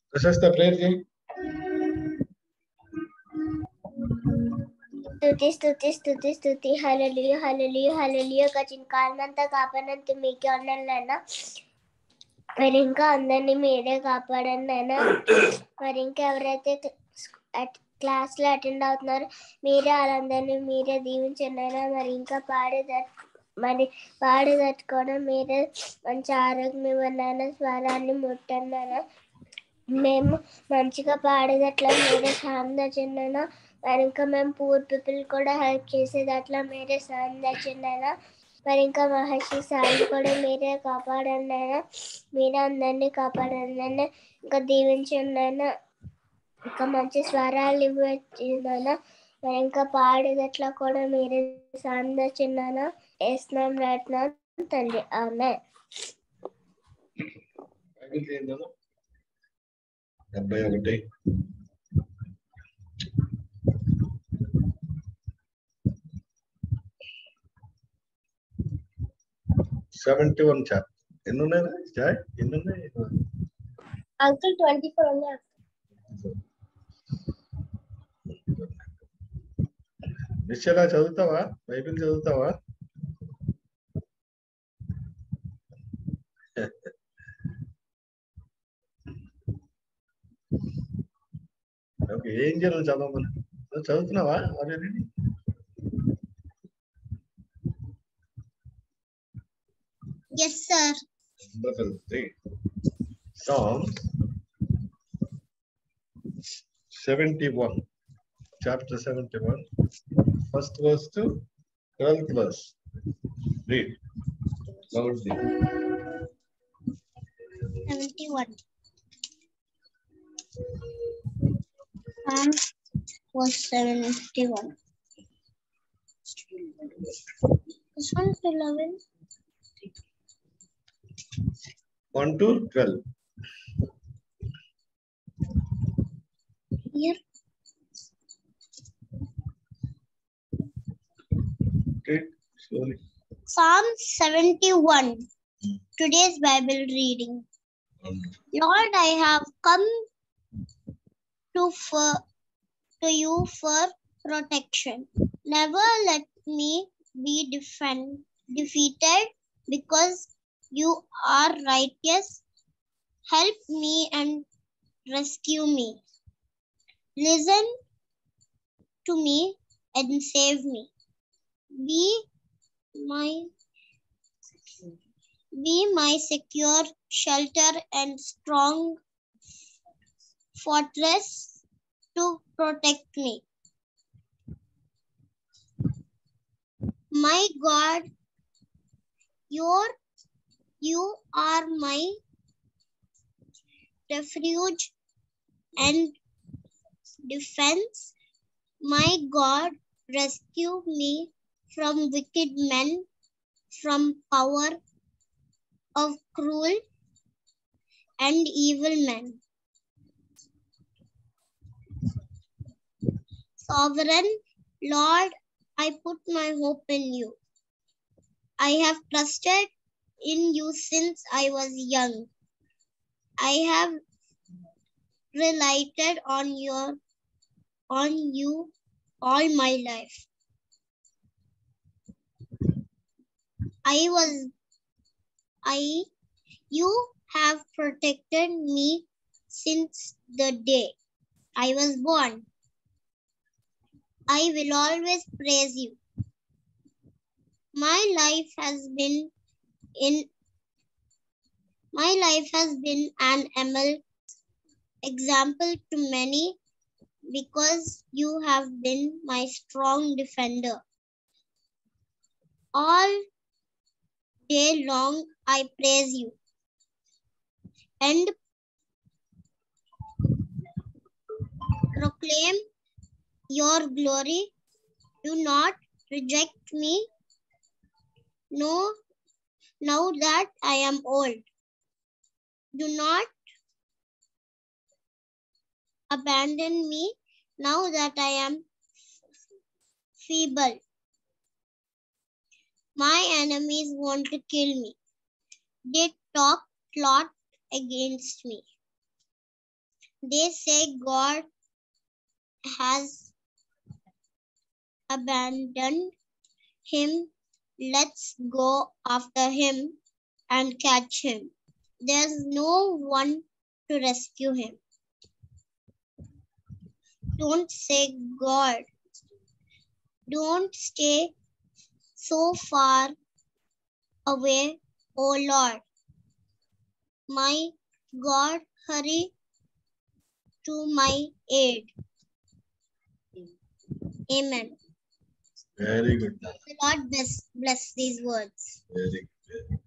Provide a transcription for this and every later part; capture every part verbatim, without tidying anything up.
प्रशस्त प्रेयर जी స్తుతి స్తుతి స్తుతి స్తుతి హల్లెలూయా హల్లెలూయా హల్లెలూయా గడిచిన కాలమంతా కాపాడినంత మీకే వందనాలైనా మరి ఇంకా అందరినీ మీరే కాపాడండి అయినా మరి ఇంకా ఎవరైతే క్లాస్లో అటెండ్ అవుతున్నారో మీరే వాళ్ళందరినీ మీరే దీవించండి అయినా మరి ఇంకా పాడే మరి పాడి తట్టుకోవడం మీరే మంచి ఆరోగ్యం ఇవ్వండి స్వరాన్ని ముట్టండి అయినా మేము మంచిగా పాడేదట్లా మీరే సాయం తెచ్చిండైనా మరి ఇంకా మేము పూర్ పీపుల్ కూడా హెల్ప్ చేసేదట్లా మీరే సాయం తెచ్చిండైనా మరి ఇంకా మహర్షి సాయి కూడా మీరే కాపాడండి అయినా మీరే అందరినీ కాపాడండి అయినా ఇంకా దీవించండి అయినా ఇంకా మంచి స్వరాలు ఇవ్వచ్చినైనా మరి ఇంకా పాడేదట్లా కూడా మీరే సాయం తెచ్చిండైనా వేస్తున్నాం రాట్నాం తండ్రి ఆమె డెబ్బై ఒకటి సెవెంటీ వన్ చాప్ ఎన్ని ఉన్నాయి జాయ్ ఎన్ని ఉన్నాయి అంకుల్ ట్వంటీ ఫోర్ ఉన్నాయి నిశ్చలా చదువుతావా బైబిల్ చదువుతావా ఓకే ఏంజల్ చదవమని చదువుతున్నావా అదే yes sir Psalms seventy-one chapter seventy-one first verse to twelfth verse read loudly seventy-one Psalms was seventy-one. This one's eleven. one to twelve. Here. Okay, slowly. Psalm seventy-one. Today's Bible reading. Lord, I have come to for to you for protection. Never let me be defend, defeated because you are righteous. Help me and rescue me. Listen to me and save me. Be my be my secure shelter and strong fortress to protect me. My God, your you are my refuge and defense. My God, rescue me from wicked men, from power of cruel and evil men. Sovereign Lord, I put my hope in you. I have trusted in you since I was young. I have relied on your on you all my life. I was I you have protected me since the day I was born. I will always praise you. My life has been in my life has been an example to many because you have been my strong defender. All day long I praise you and proclaim your glory. Do not reject me. No, now that I am old. Do not abandon me now that I am feeble. My enemies want to kill me. They talk plot against me. They say God has abandoned him. Let's go after him and catch him. There's no one to rescue him. Don't say God. Don't stay so far away, oh Lord. My God, hurry to my aid. Amen. Very good. The Lord bless, bless these words. Very good.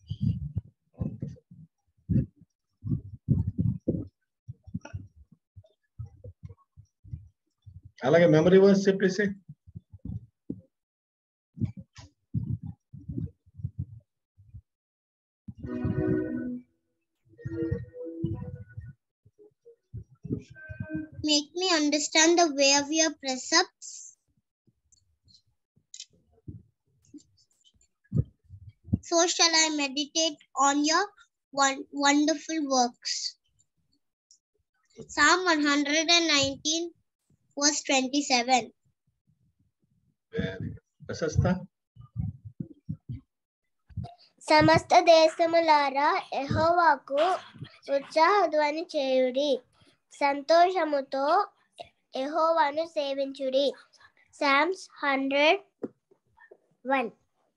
అలాగే memory verse చెప్పేసి Make me understand the way of your precepts. So shall I meditate on your one wonderful works. Psalm one hundred nineteen, verse twenty-seven. Very good. ప్రశస్త సమస్త దేశములారా యెహోవాకు ఉత్సాహధ్వని చేయుడి, సంతోషముతో యెహోవాను సేవించుడి. Psalms one hundred one.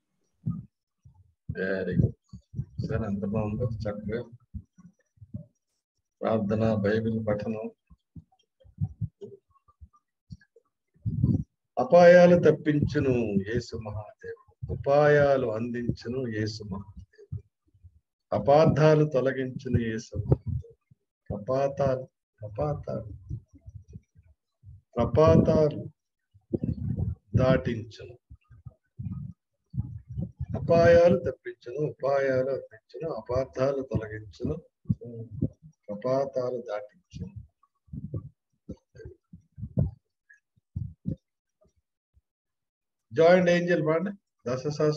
Very good sir, ఎంత బాగుందో చక్కగా ప్రార్థన, బైబిల్ పఠనం. అపాయాలు తప్పించును యేసు మహాదేవుడు, ఉపాయాలు అందించును యేసు మహాదేవుడు, అపార్థాలు తొలగించును యేసు మహాదేవుడు, ప్రపాతాలు ప్రపాతాలు ప్రపాతాలు దాటించును, అపాయాలు తప్పించును, ఉపాయాలు అందించును, అపార్థాలు తొలగించును, ప్రపాతాలు దాటించును. జాయింట్ ఏంజల్ పాండి దశ సాస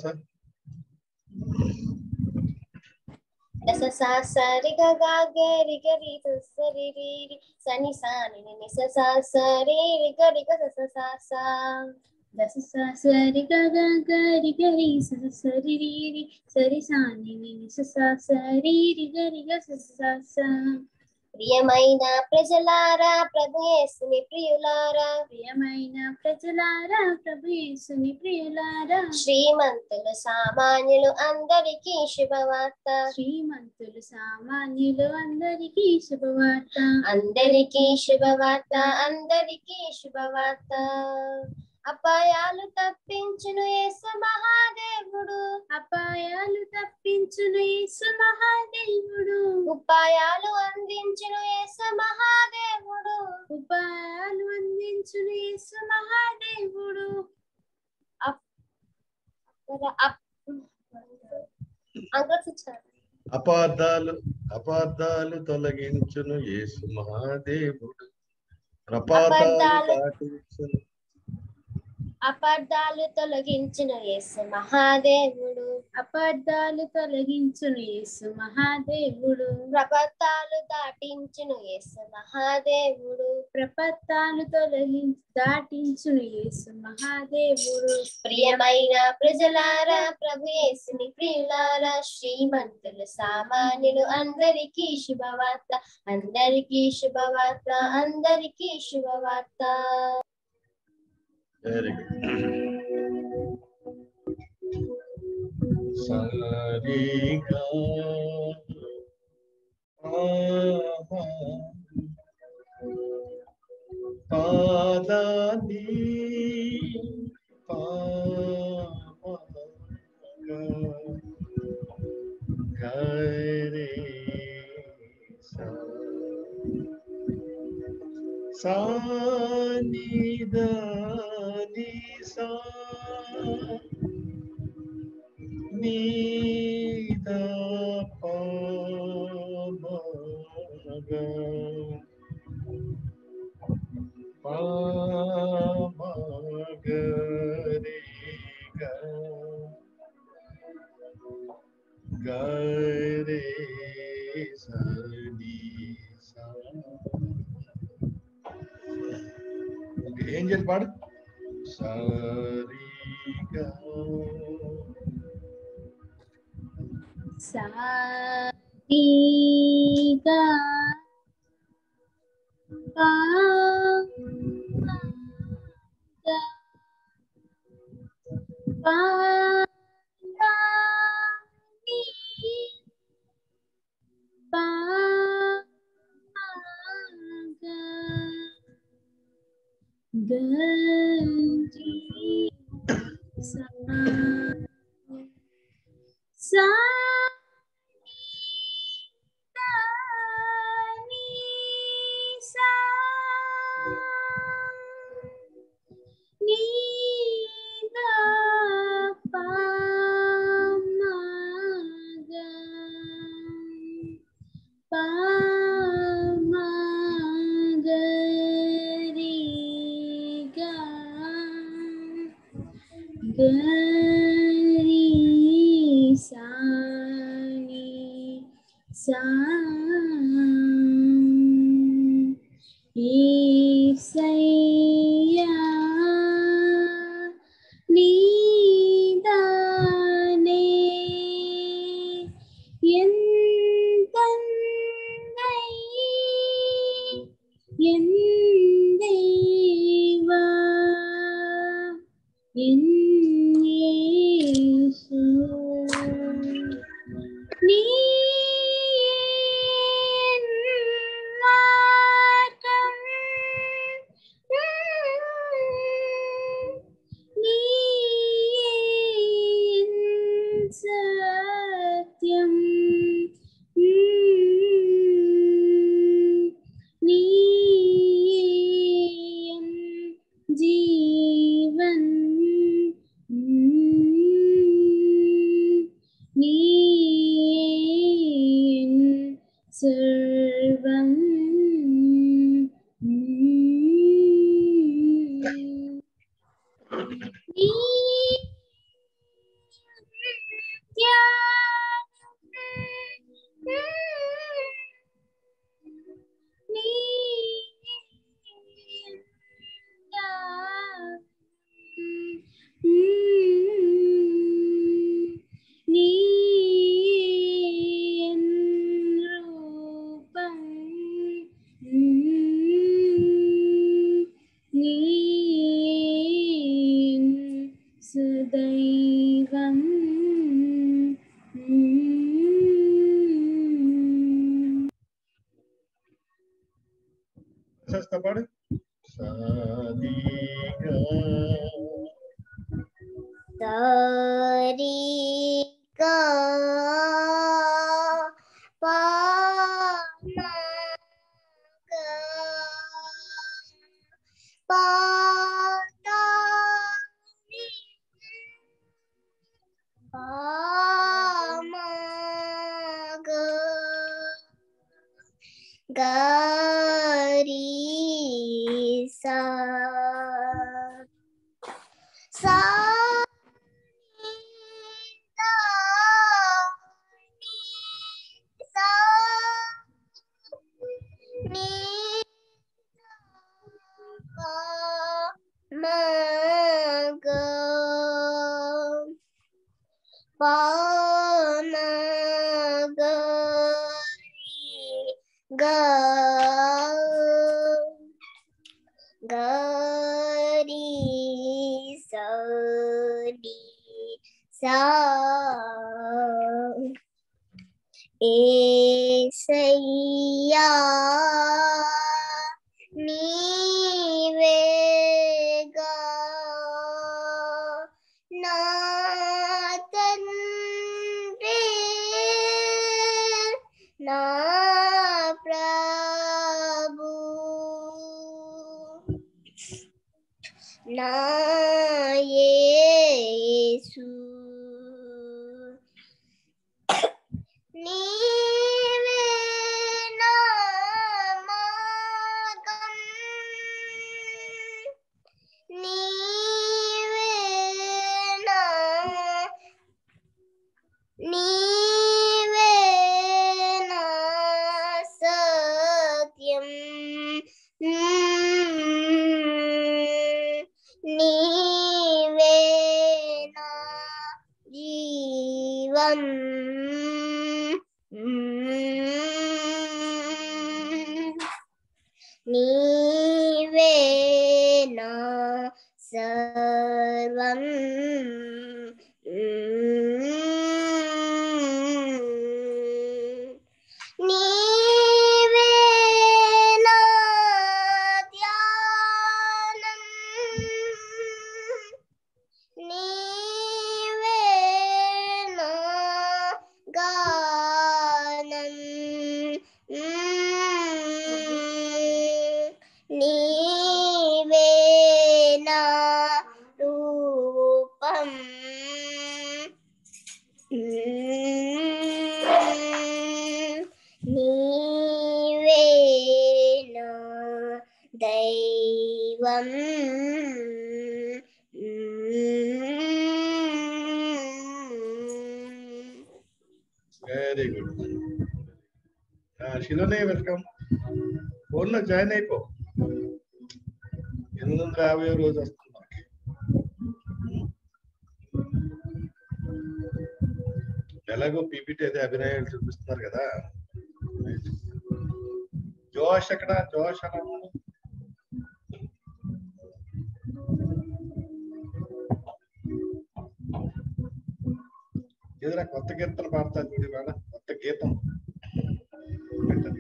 దశ సా సరి గ గ గ రి గ రి స స రి రి రి సని సా ని ని ని స సా స రి రి గ రి గ స స సా సా. దశ సా సరి గ గ గ రి గ రి స స స రి రి రి సరి సా ని ని ని స సా స రి రి గ రి గ స స సా సా. ప్రియమైన ప్రజలారా ప్రభు యేసుని ప్రియులారా, ప్రియమైన ప్రజలారా ప్రభు యేసుని ప్రియులారా, శ్రీమంతులు సామాన్యులు అందరికీ శుభవార్త, శ్రీమంతులు సామాన్యులు అందరికీ శుభవార్త, అందరికీ శుభవార్త, అందరికీ శుభవార్త. అపాయాలు తప్పించును యేసు మహాదేవుడు, అపాయాలు తప్పించును యేసు మహాదేవుడు, ఉపాయాలు అందించును యేసు మహాదేవుడు, ఉపాయాలు అందించును యేసు మహాదేవుడు. అపార్థాలు అపార్థాలు తొలగించును యేసు మహాదేవుడు, ప్రపాతాలు దాటించును, అపార్థాలు తొలగించిన యేసు మహాదేవుడు, అపార్థాలు తొలగించిన యేసు మహాదేవుడు, ప్రపత్తాలు దాటించిన యేసు మహాదేవుడు, ప్రపత్తాలు తొలగించి దాటించిన యేసు మహాదేవుడు. ప్రియమైన ప్రజలారా ప్రభు యేసుని ప్రియులారా, శ్రీమంతులు సామాన్యులు అందరికీ శుభవార్త, అందరికీ శుభవార్త, అందరికీ శుభవార్త. Very good. సరిగా పాదాని గరే సానిదా నిసా నీదా పామగా పామగరిగా గరే సని సా ஏஞ்சல் பாடு. சரிகா சரிகா Sasta பாடு. சரிகா சரிகா பாமகா பாதானி பாமகா கரிசா சா ஏசையா நீவேகா நாதன்றே நா பிரபு நா இயேசு நீவே நாமகம் நீவே நா நீவே நாமகம் నీవే నా సర్వం నీవే నా ధ్యానం నీవే నా గానం నీవే నా రూపం నీవే నా దైవం వెరీ గుడ్. శిలోనే వెల్కమ్. ఫోన్ లో జాయిన్ అయిపో. ఎనిమిది వందల యాభై రోజు వస్తుంది మనకి. ఎలాగో పీపీటీ అయితే అభినయాలు చూపిస్తున్నారు కదా. జోష్ ఎక్కడ? జోష్ అలా ఏదైనా కొత్త కీర్తన పాడతారు చూడు ఇవాళ. కొత్త గీతం పెట్టండి.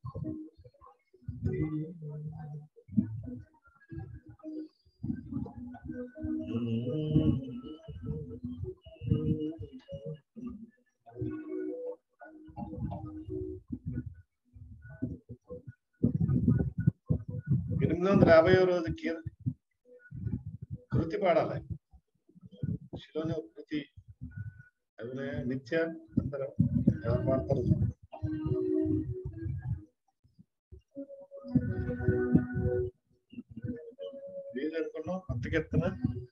ఎనిమిది వందల యాభై రోజు కృతి పాడాలి. శిలోని కృతి అభినయ నిత్య అందరం ఎవరు పాడతారు? లేదనుకున్నాం కొత్త కీర్తన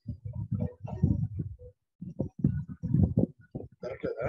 దొరకలేదా?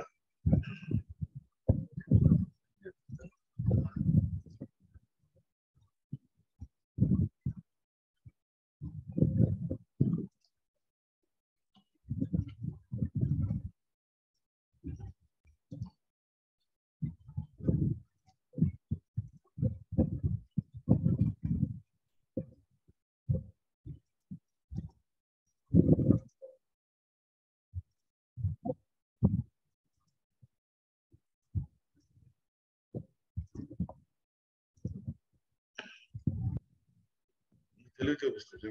తెలుగు చూపిస్తారు.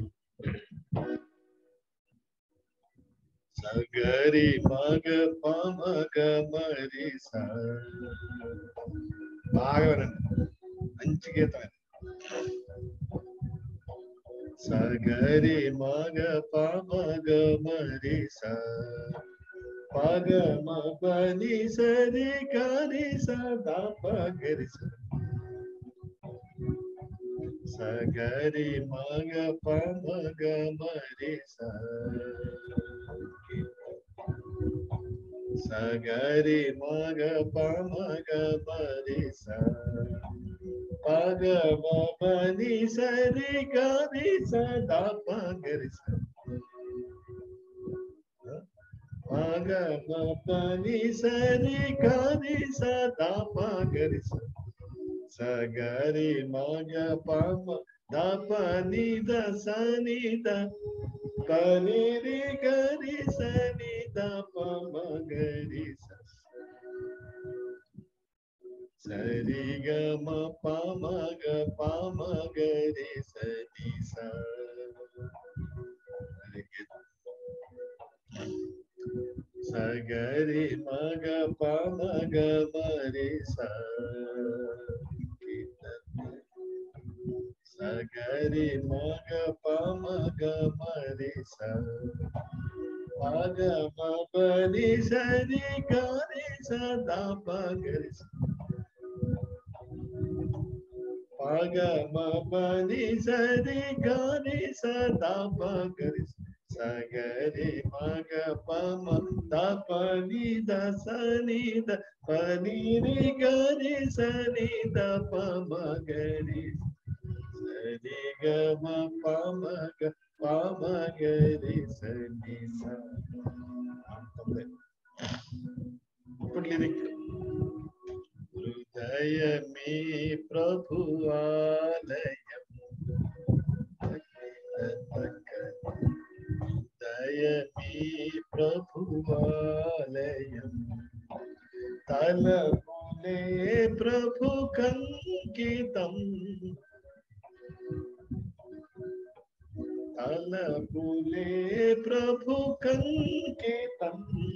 సగరి మగ పమగ మరి సా బాగా వినండి, మంచి గీతం. సగరి మగ పమగ మరి సా పగ మని సరి కరి సదా పగరి సగరి మగ పమగ మరి సగరి మగ పమగ మరి పగ మని సరి కరి సదా పగరి పగ మని సరి కరి సదా పగరి సగరి మగ పమ దప నిద సనిద పనిరి గరి సని దప మగరి సరి గమ పమగ పమగరి సని స. సగరి మగ పమగ మరి స సగరి మగ పమగ మరి స పగ మని సరి గరి సదా పగరి పగ మని సరి గరి సదా పగరి సగరి మగ పమ దప నిద సనిద పనిరి గరి సని దప మగరి సరి గమ పమగ పమగరి సని స. ఇప్పుడు లిరిక్. హృదయమే ప్రభు ఆలయం హృదయమే ప్రభువాలయం తలపులే ప్రభు కంకితం తలపులే ప్రభు కంకితం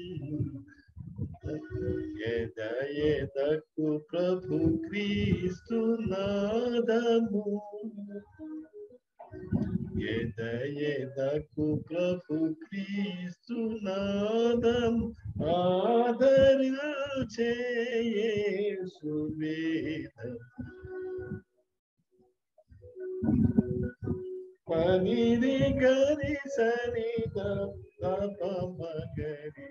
ఎద ఎదకు ప్రభు క్రీస్తు నాదము ఎద ఎదకు ప్రభు క్రీస్తు నాదము ఆదరించే యేసు వేదము పనిరి గరి సని దప మగరి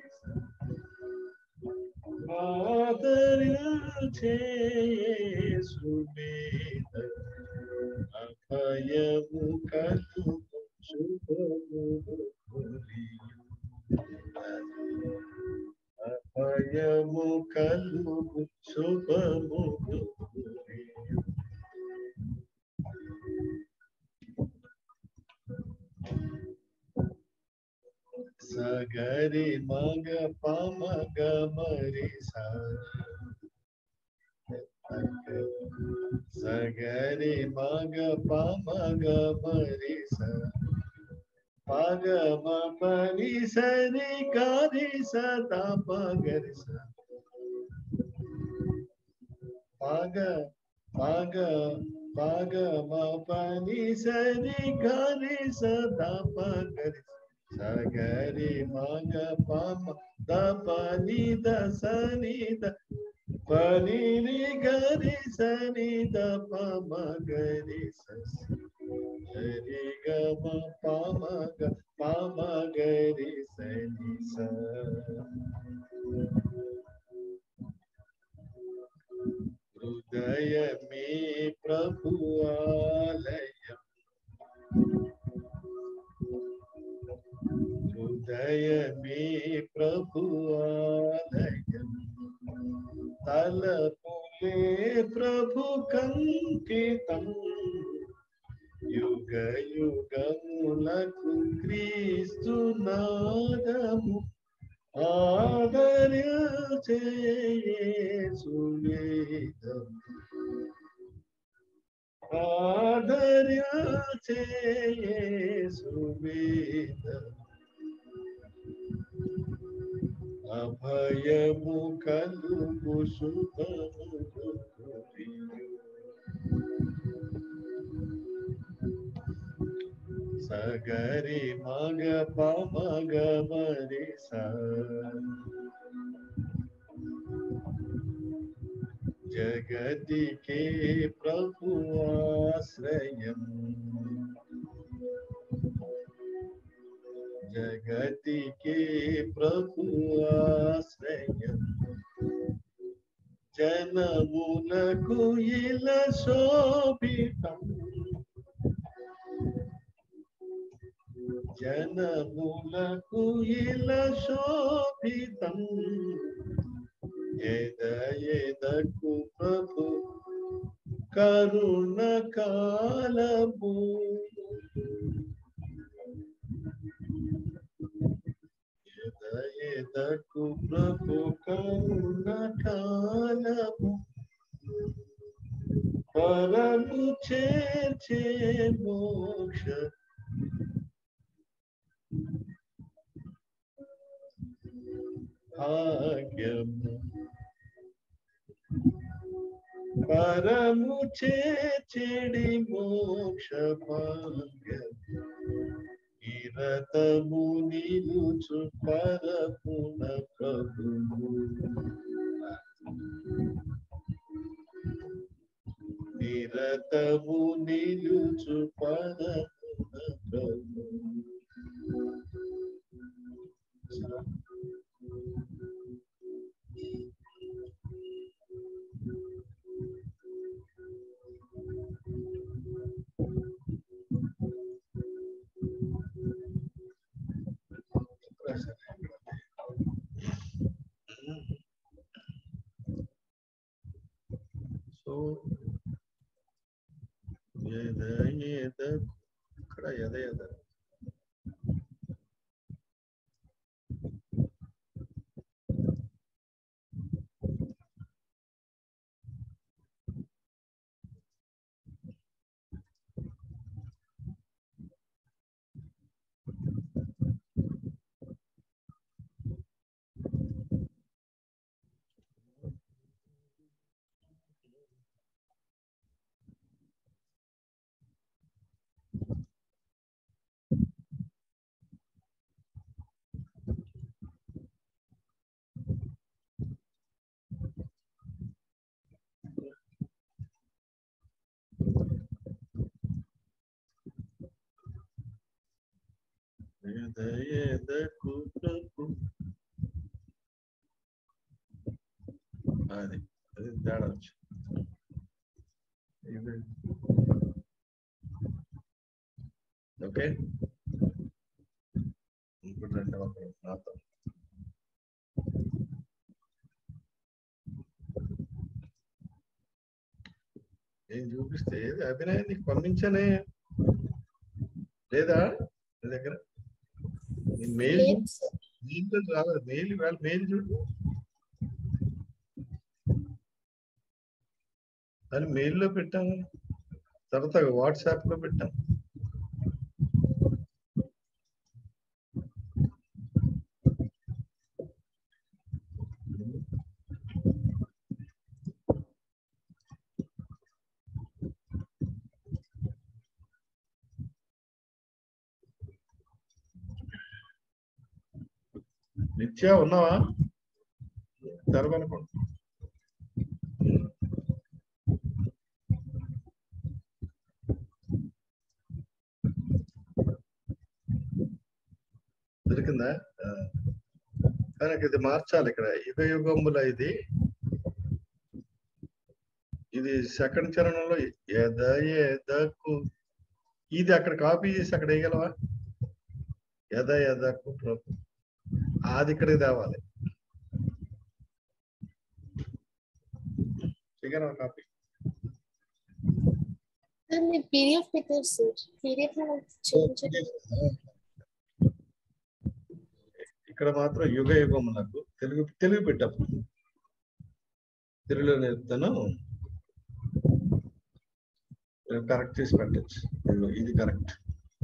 ఆదరించే యేసు వేదము అభయము కలుగు శుభము అభయము కలుగు శుభము సగరి మగ పమగ మరి సగరి మగ పమగ మరి పగమ పని సరి గరి సత పగరి పగ పగ పగమ పని సరి గరి సత పగరి సగరి మగ పమ దప నిద సని ద పని గరి సని దప మగరి సరి గమ పమగ పమగరి సని స హృదయమే ప్రభువాలయం హృదయమే ప్రభువాలయం తలపులే ప్రభు కంకితం యుగ యుగములకు క్రీస్తు నాదము ఆదరించే యేసు వేదము ఆదరించే యేసు వేదము అభయము కలుగు శుభము సగరి మగ పమగ మరి స జగతికే ప్రభు ఆశ్రయం జగతికే ప్రభు ఆశ్రయం జనములకు ఇల శోభితం జనములకు ఇల శోభితం ఎద ఎదకు ప్రభు కరుణ కాలము ఎద ఎదకు ప్రభు కరుణ కాలము పరము చేర్చే మోక్ష భాగ్యము పరము చేర్చెడి మోక్ష భాగ్యము నిరతము నిలుచు పరపున ప్రభువు నిరతము నిలుచు పరపున ప్రభువు సో ఎద ఎద ఇక్కడ ఎద ఎద తేడా వచ్చి ఓకే ఇప్పుడు రెండు నాతో నేను చూపిస్తే అభినయం నీకు పంపించనే లేదా నీ దగ్గర మెయిల్ దీంట్లో రాలేదు మెయిల్ వాళ్ళ మెయిల్ చూడు అని మెయిల్లో పెట్టాను తర్వాత వాట్సాప్ లో పెట్టాను నిత్య ఉన్నావా తెరవనుకోండి దొరికిందా కనుక ఇది మార్చాలి ఇక్కడ యుగ యుగముల ఇది ఇది సెకండ్ చరణంలో ఎద ఎదకు ఇది అక్కడ కాపీ చేసి అక్కడ వేయగలవా ఎద ఎదకు ప్రభు అది ఇక్కడికి తేవాలి చేయగలవా కాపీ పీడిఎఫ్ పెట్టారు సార్ పీడిఎఫ్ ఇక్కడ మాత్రం యుగ యుగములకు తెలుగు తెలుగు పెట్టప్పుడు తెలుగులో నేర్పుతాను కరెక్ట్ చేసి పెట్టచ్చు ఇది కరెక్ట్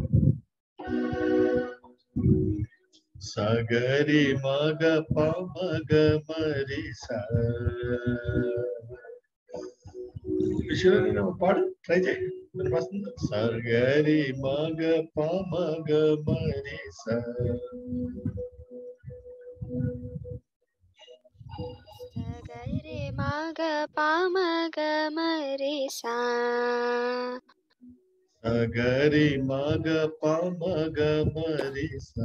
సగరి మగ పమగ మరి విషయంలో పాడు ట్రై చేయి వస్తుంది సగరి మగ పమగ మరి సగరి మగ పమగ మరి సా సగరి మగ పమగ మరి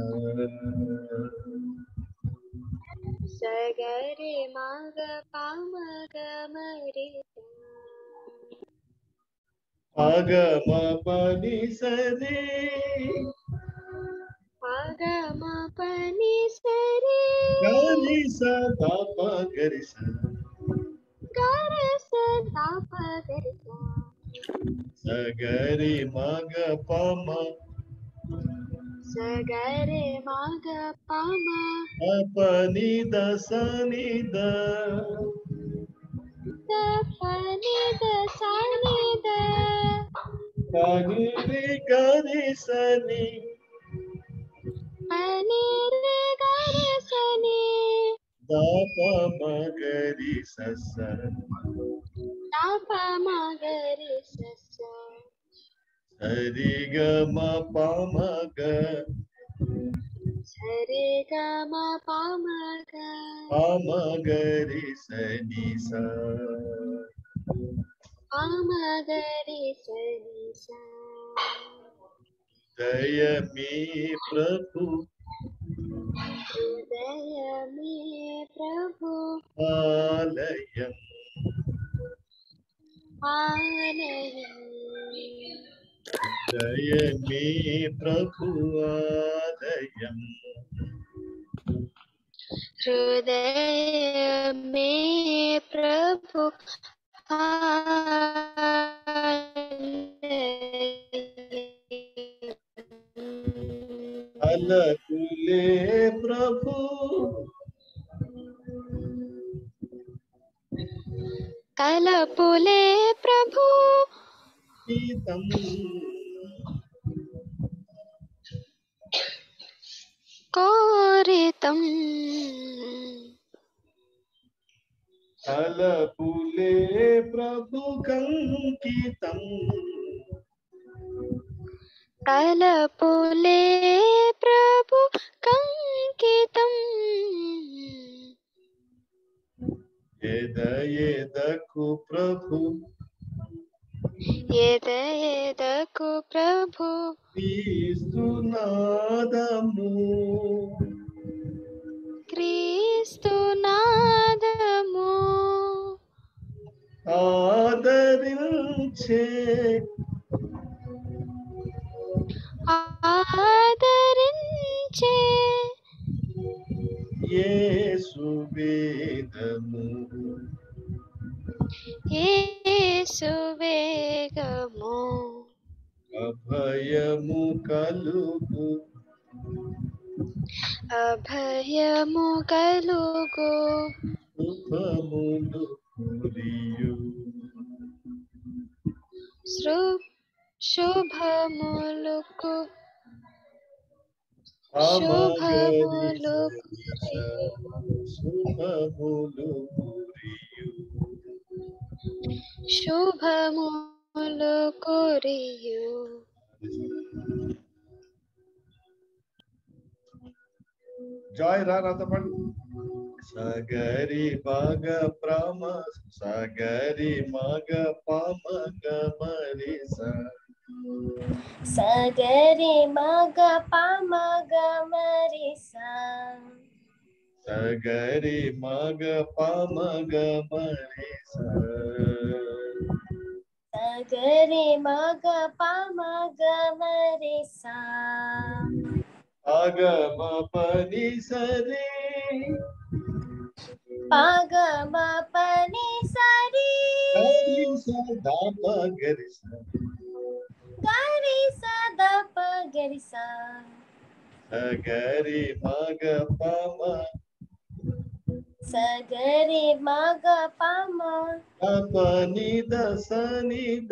సగరి మగ పమగ మరి పగమ పని సరి పగమ పని సరి గరి సదా పగరి గర సదా పగరి సగరి మగ పమ సగరి మగ పమ పని దసని ద పని దసని ద పని గరి సని పని గరి సని దాప మగరి సస దాప మగరి సస సరి గమ పమగ సరి గమ పమగ పమగరి సని స పమగరి సని స దయ మీ ప్రభు హృదయ మే ప్రభు ఆలయం ఆలయం దయ మీ ప్రభు ఆలయం హృదయ మే ప్రభు అలకులే ప్రభు కలపులే ప్రభు గీతం కోరితం అలపులే ప్రభు కంకితం కలపులే ప్రభు కంకితం ఎద ఎదకు ప్రభు ఎద ఎదకు ప్రభు క్రీస్తునాదము క్రీస్తునాదము ఆదరించే ఆదరించే యేసు వేదము యేసు వేగము అభయము కలుగు అభయము కలుగు శుభములు కురియు శృ శుభములకు శుభములు శుభములు కురియు శుభములు కురియు జాయ్ రా నాతో పాటు సగరి మగ ప్రమ సగరి మగ పమ గమరి స సగరి మగ పమ గమరి సా సగరి మగ పమ గమరి స సగరి మగ పమ గమరి సా అగమ పని సరి పగమ పని సరి గరి సదా గరి స గరి సద పగరి సా సగరి మగ పమ సగరి మగ పమ పని దసని ద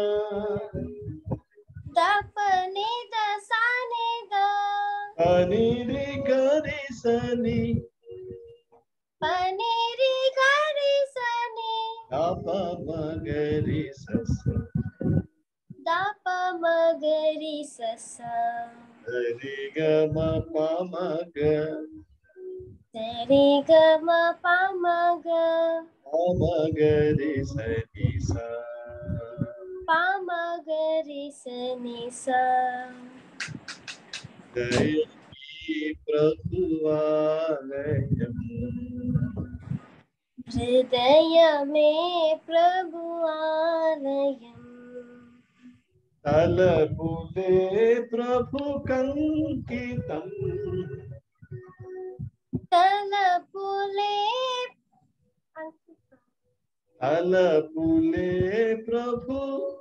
దపని దసాని ద పనిరి గరి సని పనిరి గరి సని దప మగరి సస దప మగరి సస సరి గమ పమగ సరి గమ పమగ పమగరి సని స పమగరి సని స దయీ ప్రభువాలయం హృదయమే ప్రభు ఆలయం తలపులే ప్రభు కంకితం తలపులే తలపులే ప్రభు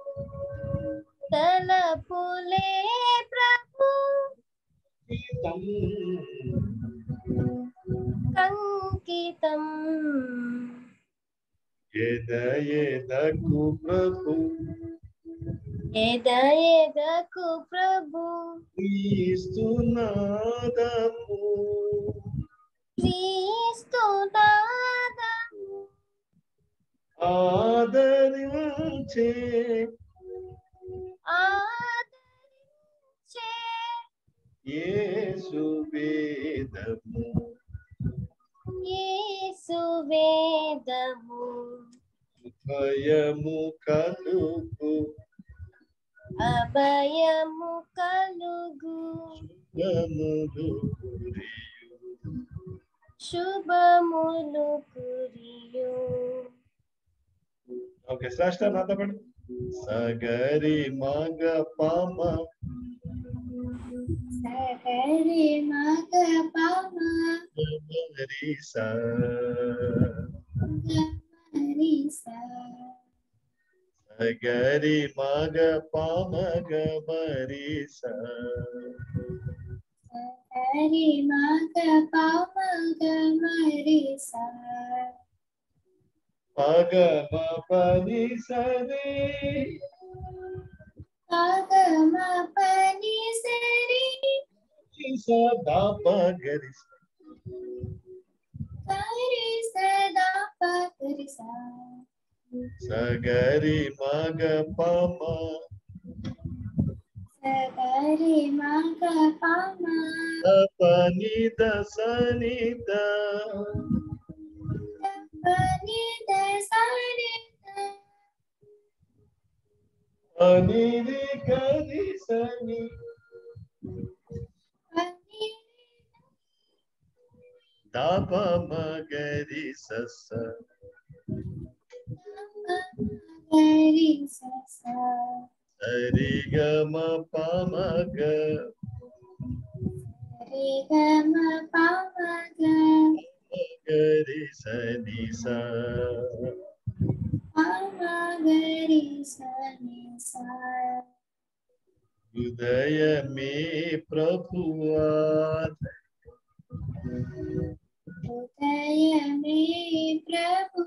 తలపులే ప్రభు కంకితం కంకితం ఎద ఎదకు ప్రభు ఎద ఎదకు ప్రభు క్రీస్తునాదము క్రీస్తునాదము ఆదరించే ఆదరించే యేసు వేదము యేసు వేదము భయము కలుగు అభయము కలుగు శుభములు కురియు శుభములు కురియు ఓకే శ్రేష్ట నాతో పాటు సగరి మగ పమ సగరి మగ పమ గరి స గరి సా సగరి మగ పమ గరి స సగరి మగ పమ గరి సా పగమ పని సరి పగమ పని సరి సదా పగరి స గరి సదా పగరి సా సగరి మగ పమ సగరి మగ పమ పని దసని ద పని దసని పనిరి గరి సని పని దప మగరి సస sa sa. Sari ga ma pa ma ga. Re ga ma pa ma ga. Ga ri sa ni sa. Pa ma ga ri sa ni sa. हृदय में प्रभु हृदय में प्रभु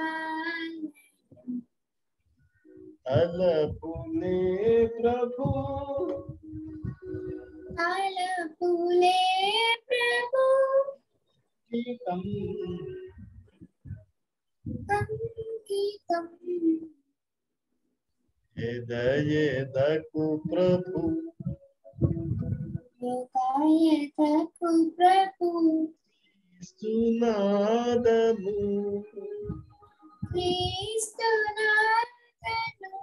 अलपुले प्रभु अलपुले प्रभु गीतम संगीतम हृदय दकु प्रभु हृदय दकु प्रभु सुनादमु क्रीस्तुनाथनु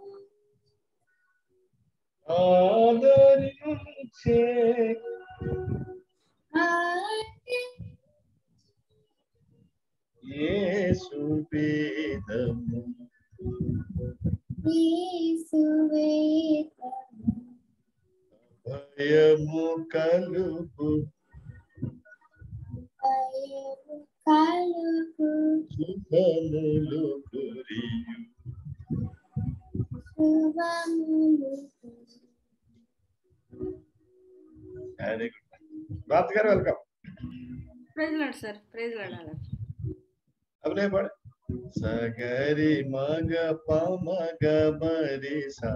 आदरिंचे येसु वेदमु యేసువేదము భయము కలుగు భయము కలుగు శుభములు కురియు శుభములు వెరీ గుడ్ రాత్ గారు welcome praise Lord sir praise Lord అలా అబ్నే పడ సగరి మగ పమగ మరి సా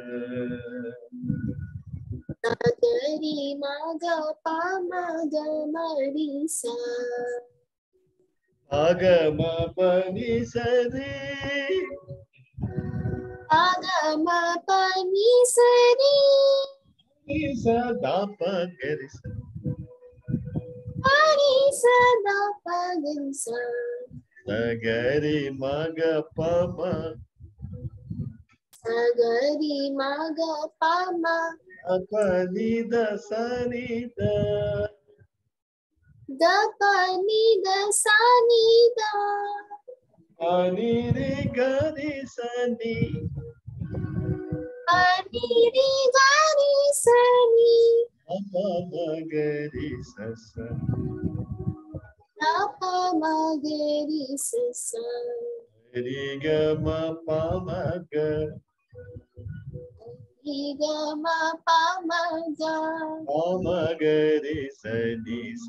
సగరి మగ పమగ మరి సా అగమ పని సరి అగమ పని సరి సదా పగరి పని సదా పగరి సా సగరి మగ పమ సగరి మగ పమ అపని దసని ద ద పని ద సని ద అని రి గరి సని పని రి గరి సని అపమ గరి సస ప మగరి సస రి గమ పమ గ రి గ మ ప మ గ పమ గరి సని స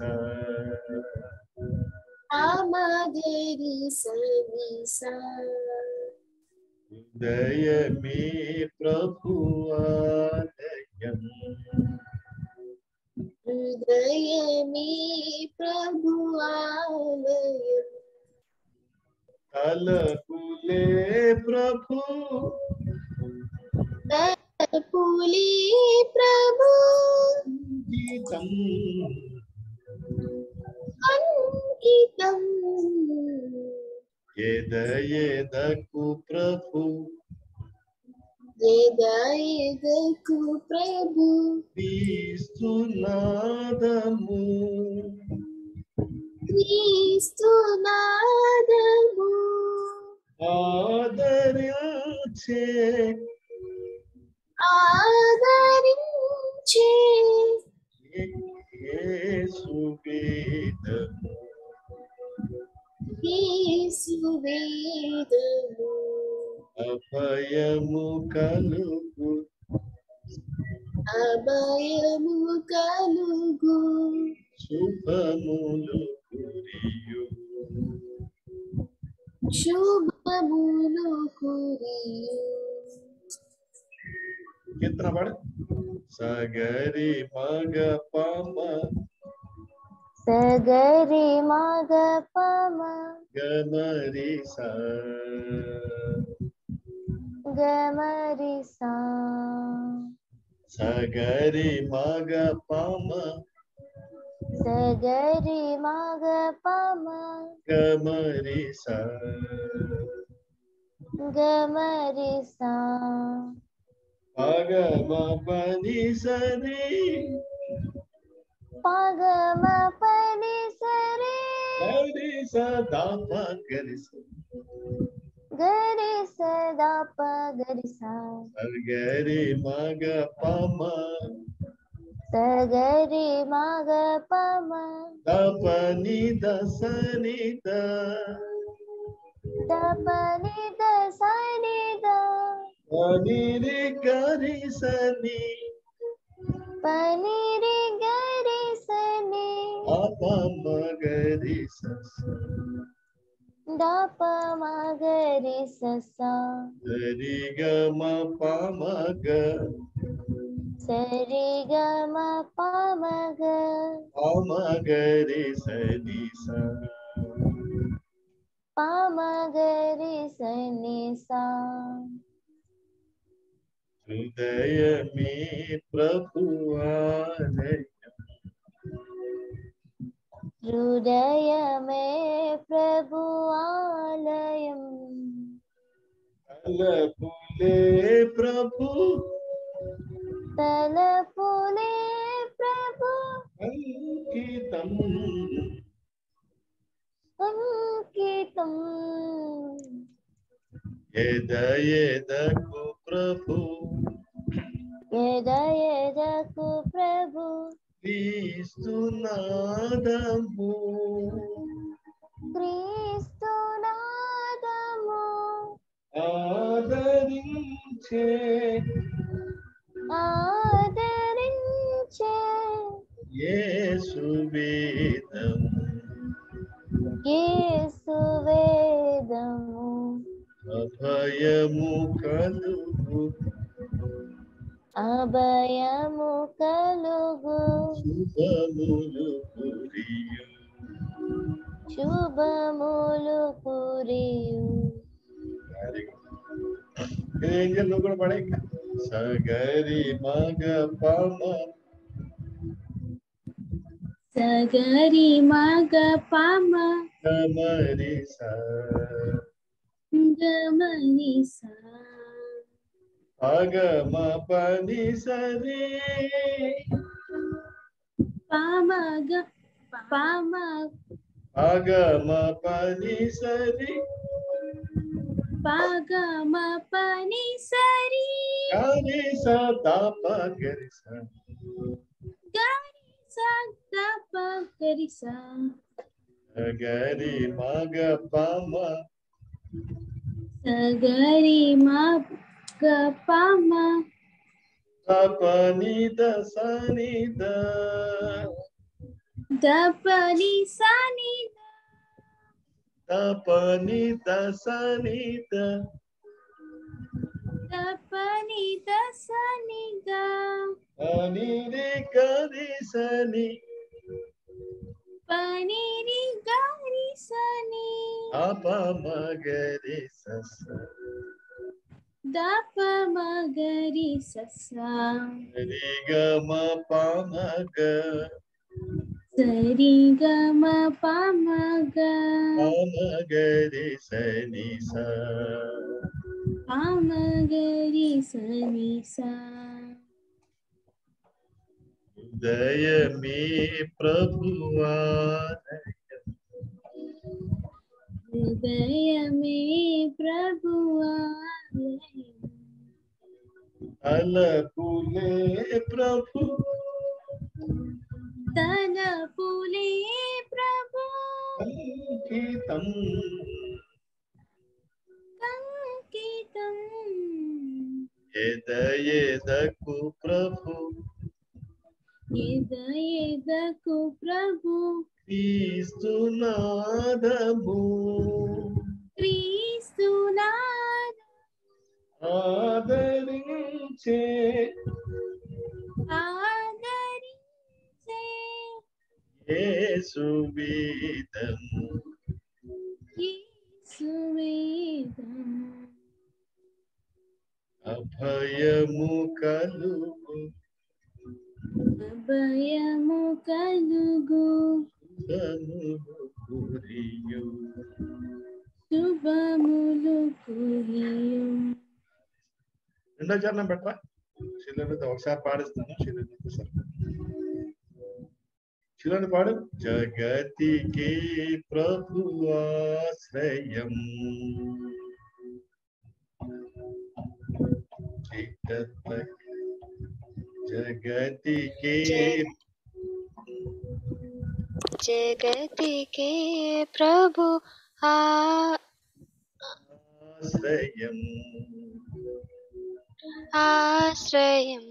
ప మగరి సని స హృదయ మే ప్రభు ఆలయం హృదయ మే ప్రభు ఆలయం తలపులే ప్రభు తలపులే ప్రభు గీతం అంకితం ఎదయదకు ప్రభు ఎదయదకు ప్రభు క్రీస్తునాదము క్రీస్తునాదము ఆదరించే ఆదరించే యేసు వేదము యేసువేదము అభయము కలుగు అభయము కలుగు శుభములు కురియు శుభములు కురియు కీర్తన పాడు సగరి మగ పమ సగరి మగ పమ గమరి సా గమరి సా సగరి మగ పమ సగరి మగ పమ గమరి సా గమరి సా పగమ పని సరి పగమ పని సరి గరి సదా పగరి స గరి సదా ప గరి సా గరి మగ పమ సగరి మగ పమ దప ని ద స ని ద దప ని ద స ని ద పని రి గరి స ని పని రి గరి స ని అప గరి స దప మ గరి స సా సరి గ మ ప మ గ సరి గ మ ప మ గ ప మ గరి స ని స ప మ గరి స ని సా హృదయ మే ప్రభు ఆలయం హృదయ మే ప్రభు ఆలయం తలపులే ప్రభు తలపులే ప్రభు అంకితం అంకితం ఎద ఎదకు ప్రభు ఎద ఎదకు ప్రభు క్రీస్తునాదము క్రీస్తునాదము ఆదరించే ఆదరించే యేసు వేదము యేసు వేదము అభయము కలుగు అభయము కలుగు శుభములు కురియు శుభములు కురియు ఏంజల్ నువ్వు కూడా పడే సగరి మగ పమ సగరి మగ పమ గమరి స గమని సా అగమ పని సరి పమ గ పమ అగమ పని సరి పగమ పని సరి గరి స దప గరి స గరి స దప గరి స గరి మగ పమ సగరి మగ పమ దప ని ద స ని ద దప ని స ని ద దప ని ద స ని ద దప ని ద స ని ద అని రి గరి స ని పని రి గరి స ని అప మగరి స స దప మ గరి స సా రి గ మ ప మ గ సరి గ మ ప మ గ ప మ గరి స ని స ప మ గరి స ని సా హృదయ మే ప్రభు ఆలయం హృదయ మే ప్రభు ఆలయం తలపులే ప్రభు తలపులే ప్రభు అంకితం అంకితం ఎద ఎదకు ప్రభు ఎద ఎదకు ప్రభు క్రీస్తునాదము క్రీస్తునాద ఆదరించే ఆదరించే యేసు వేదము యేసు వేదము అభయము కలుగు అభయము కలుగు శుభములు కురియు శుభములు కురియు రెండో చరణం పెట్టరా శిలువతో ఒకసారి పాడిస్తాను శిలువతో సార్ శిలువని పాడు జగతికి ప్రభు ఆశ్రయం जगति के जगति के प्रभु आश्रयम् आश्रयम्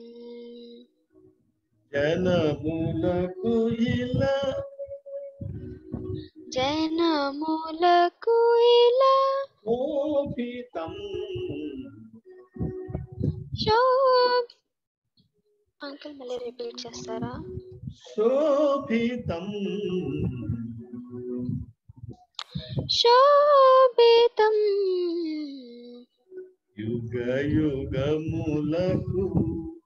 जनमुలకు ఇలా जनमुలకు ఇలా శోభితం శోభ అంకుల్ మళ్ళీ రిపీట్ చేస్తారా? శోభితం శోభితం యుగ యుగములకు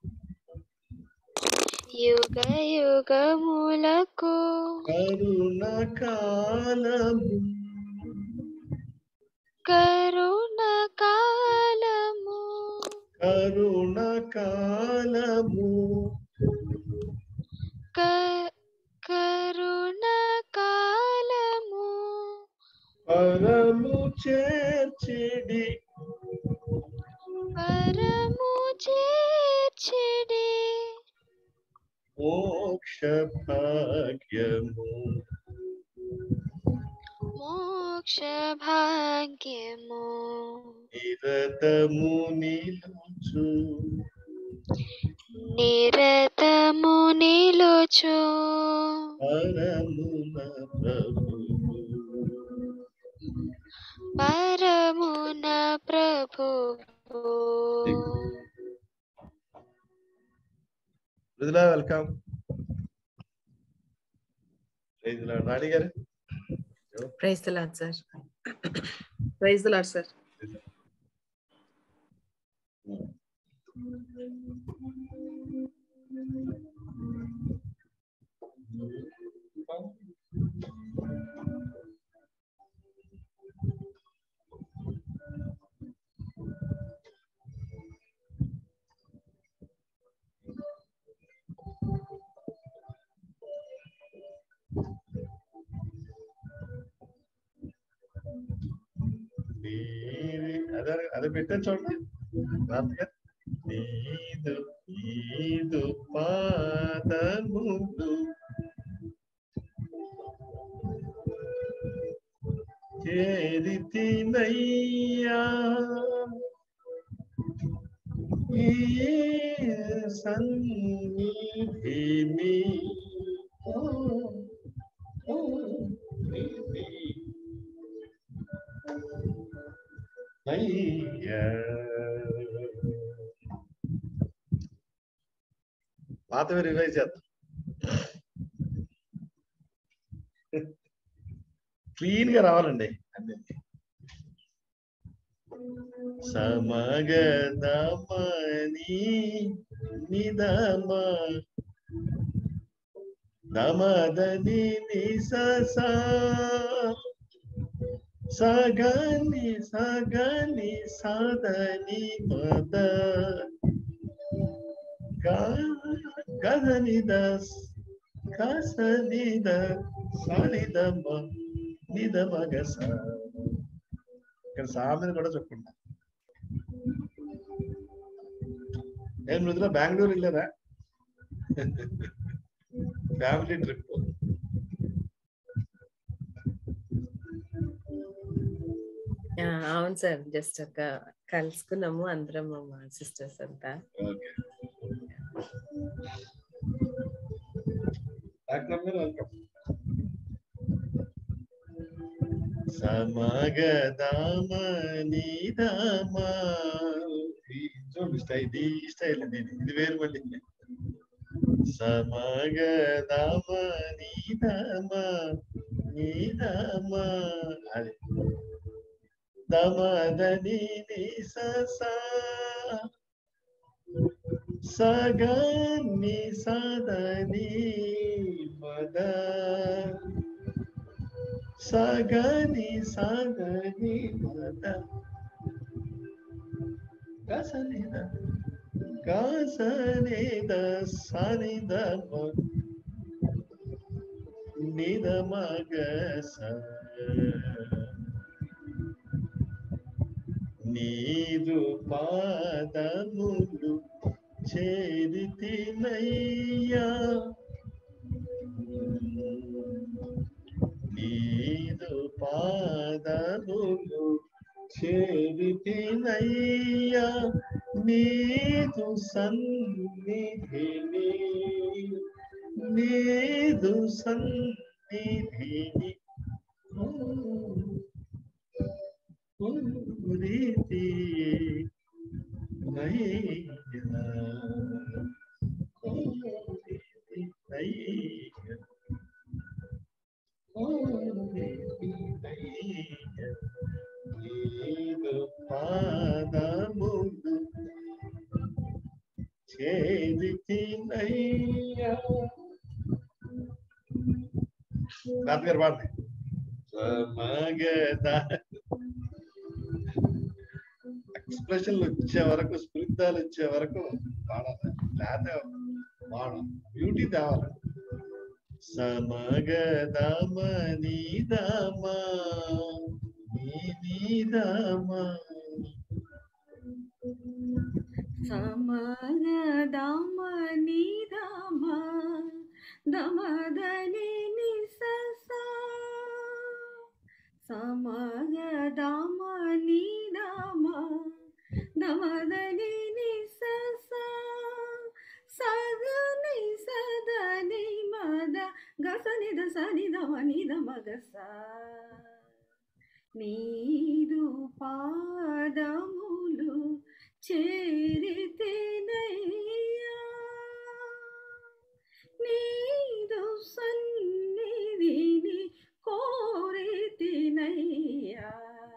యుగ యుగములకు కరుణ కాలము కరుణ కాలము కరుణ కాలము క- కరుణ కాలము పరము చేర్చిడి పరము చేర్చిడి మోక్ష భాగ్యము మోక్ష భాగ్యము నిరతము నిలుచు నిరతము నిలుచు పరమున ప్రభువు పరమున ప్రభువు. మృదులా వెల్కమ్. రాణి గారు praise the Lord sir. Praise the Lord sir. అదే అదే పెట్టాను చూడండి. నీదు నీదు పాదములు చేరితినయ్యా ఈ సన్నిధిని అయ్యా. పాతవి రివైజ్ చేద్దాం. క్లీన్ గా రావాలండి అన్ని. సమగదమని నిదమ దమదని నిసస సగని సగని సదని మద గదనిద కసనిద సనిదమ నిదమగస. ఇక్కడ సామెత కూడా చెప్పుకుంటా. నేను మృదులో బెంగళూరు వెళ్ళారా? Family trip. అవును సార్, జస్ట్ ఒక కలుసుకున్నాము అందరం మా సిస్టర్స్ అంతా. సమగదామని దామా ఇది స్టైల్ ఇది ఇది వేరు మళ్ళీ. సమగదామని దామా నీదమా అది దమదని నిసస సగని సదని మద సగని సగని మద గసనిద గసనిద సనిదమ నిదమగస నీదు పాదములు చేరితినయ్యా నీదు పాదములు చేరితినయ్యా నీదు సన్నిధిని నీదు సన్నిధిని రీతి నయ్యా నయ్యా నీదు పాదములు చేరితినయ్యా రాత్రి గారు పాడతాయి సమగద ఎక్స్ప్రెషన్లు వచ్చే వరకు స్ఫూర్తాలు వచ్చే వరకు పాడాలి లేకపోతే పాడాలి బ్యూటీ తేవాలి సమగదమ నీదమ నీదమ సమగదమ నీదమ దమదని నిసస సమగదమ నీదమ దమదని నిసస సగని సదని మద గసని దసని దమని దమగస నీదు పాదములు చేరితినయ్యా నీదు సన్నిధిని కోరితినయ్యా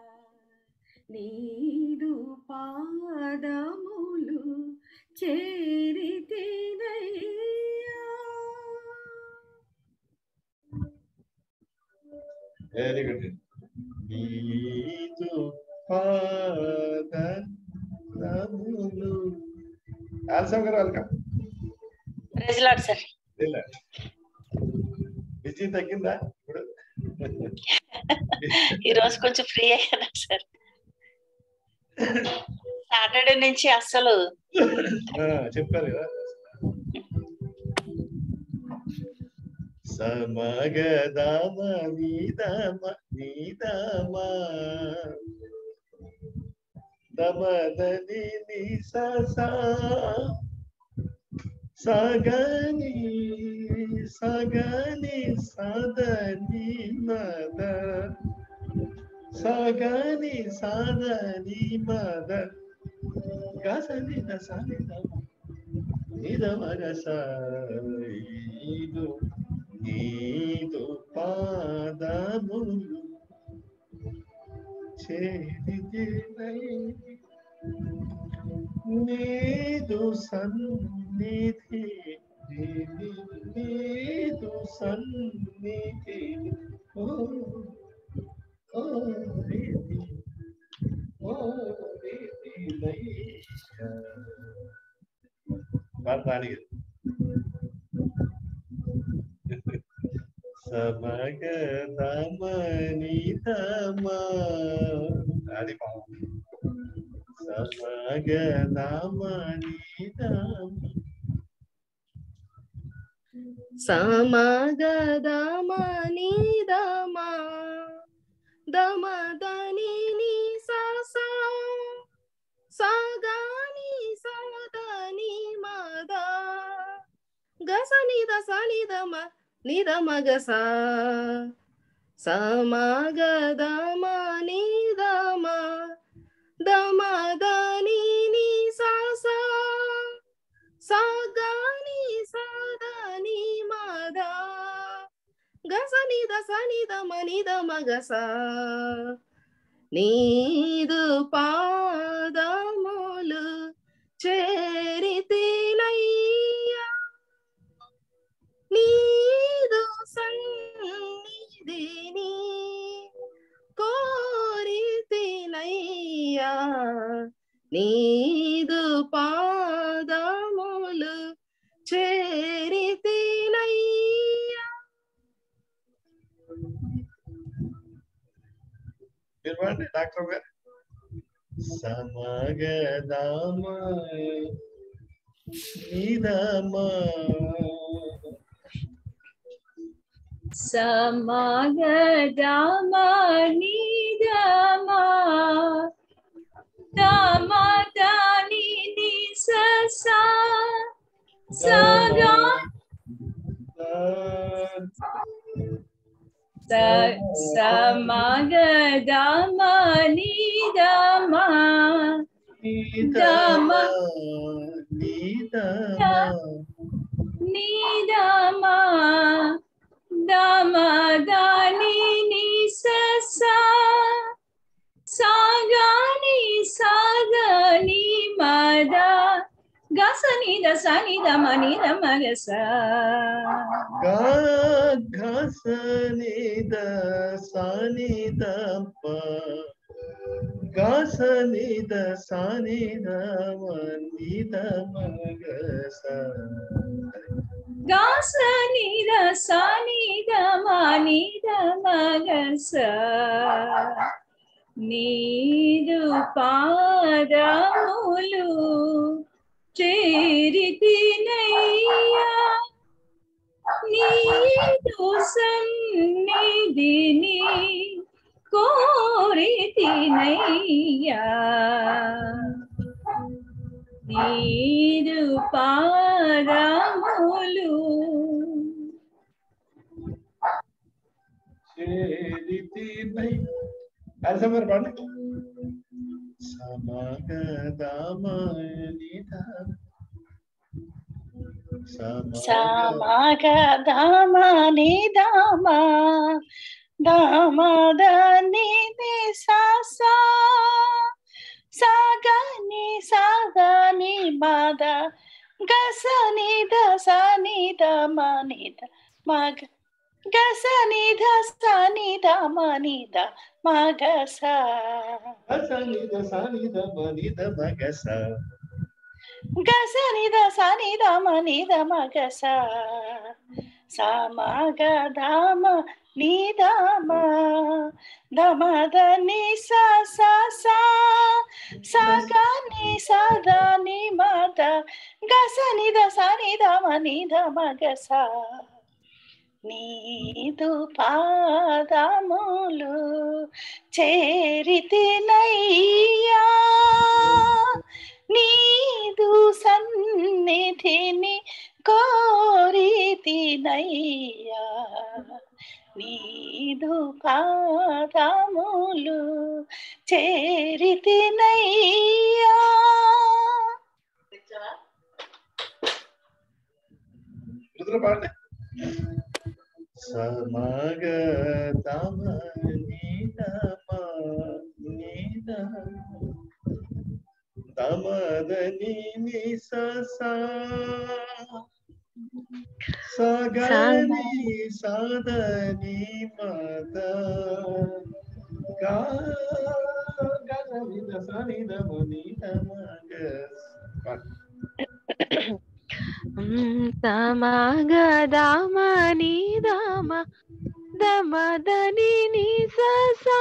నీదు పాదములు చేరితినయ్యా. Very good. నీదు పాదములు ఆల్సమ్ గారు welcome. Praise Lord sir. Busy తగ్గిందా ఇప్పుడు? ఈ రోజు కొంచెం ఫ్రీ అయ్యాను సార్. సాటర్డే నుంచి అస్సలు చెప్పారు కదా. సమగదమ నీదమ నీదమ దమదని నిసస సగని సగని సదని మద సగని సదని మద గసని దసని దమ నిదమగస నీదు నీదు పాదములు చేరితినయ్యా నీదు సన్నిధి నీదు సన్నిధి ఓ ఓ రీతి ఓ రీతి నయ్యా పాడతాడు. సమగదమ నీదమ అది సమగదమ నీదమ సమగదమ నీదమ దమదని నిసస సగని సదని మద గసని దసని దమ నిదమగస సమగదమ నిదమ దమదని నిసస సగని సదని మద గసని దసని దమ నిదమగస నీదు పాదములు చేరితినయ్యా నీదు సన్నిధిని కోరితినయ్యా నీదు పాదములు చేరితినయ్యా. డాక్టర్ గారు సమగదామ నిదమ సమగదమ నిదమ దమ దని ని స సా సగా సమగదమ నిదమ దమ నిదమ దమ దని ని స సా సాగని సాగని మద గసని దసని దమని దమగస గసని దసని దప గసని దసని దమని దమగస గసని దసని దమని దమగస నీదు పాదములు చేరితినయ్యా నీదు సన్నిధిని కోరితినయ్యా నీదు పాదములు చేరితినయ్యా అసమర్ పాడండి సమగదామ నిదమ సమగదామ నిదమ దమ దని ని స సా సగని సగని మద గసని దసని దమ నిద మగ గసని దసని దమ నిద మగస గసని దసని దమ నిద మగస గసని దసని దమ నిద మగస సమగదమ నిదమ దమ దని స సా సా సగని సదని మద గసని దసని దమ నిద మగస నీదు పాదములు చేరితినయ్యా నీదు సన్నిధిని కోరితినయ్యా నీదు పాదములు చేరితినయ్యా సమగదమ నిదమ నిదమ దమదని ని స సా సగని సదని మద గసని దసని దమని దమగస సమగదమ నిదమ దమ దని ని స సా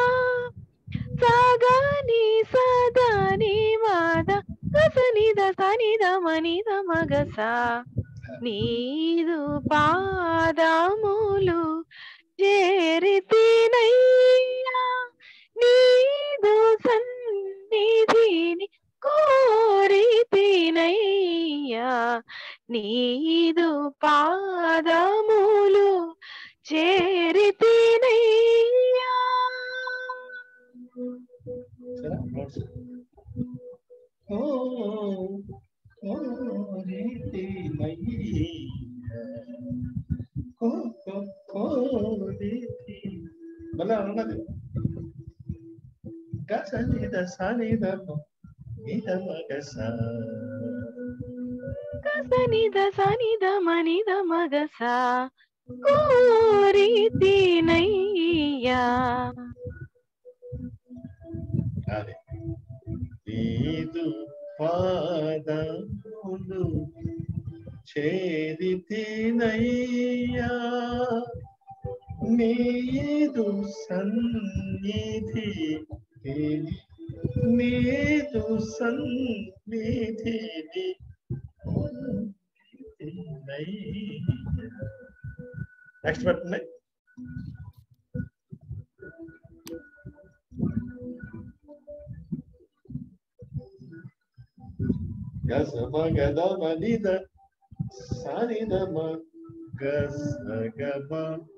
సగని సదని మద గసని దసని దమని దమగస నీదు పాదములు చేరితినయ్యా నీదు సన్నిధిని కోరితినయ్యా నీదు పాదములు చేరితినయ్యా మళ్ళీ ఉన్నది గసని దసని దమ నిదమ గస గసని దసని దమని దమగస కోరితినయ్యా అదే నీదు పాదములు చేరితినయ్యా నీదు సన్నిధి నీదు సన్నిధిని నెక్స్ట్ పెట్టండి. గసమ గదమ నిద సానిదమ గసగమ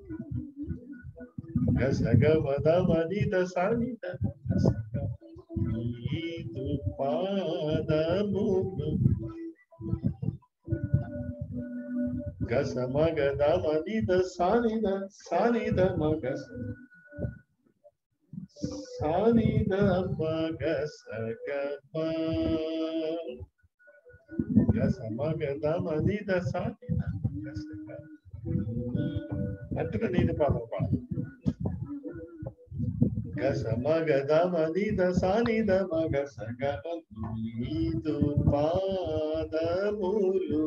గసగమ దమ నిద సానిద నీదు పాదములు గసమ గదమ నిద సానిద సానిదమ గస సానిదమ గసగమ గసమగదమ నిద సానిదమ గసగమ అట్టుగా నీది పాదం పాడు. గసమగదమ నిద సానిదమ గసగమ నీదు పాదములు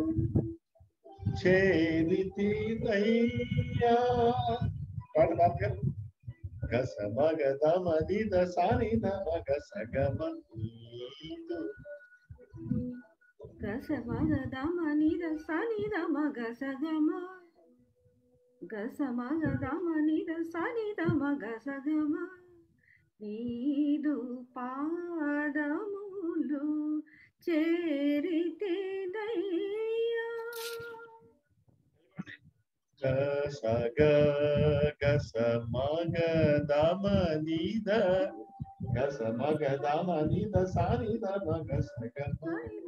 చేరితినయ్యా పాడు బాగా. గసమగదమ నిద సానిదమ గసగమ నీదు గసమగదమ నిద సానిదమ గసగమ గసమగదమ నిద సానిదమ గసగమ నీదు పాదములు చేరితినయ్యా. గసగ గసమగదమ నిద గసమగదమ నిద సానిదమ గసగమ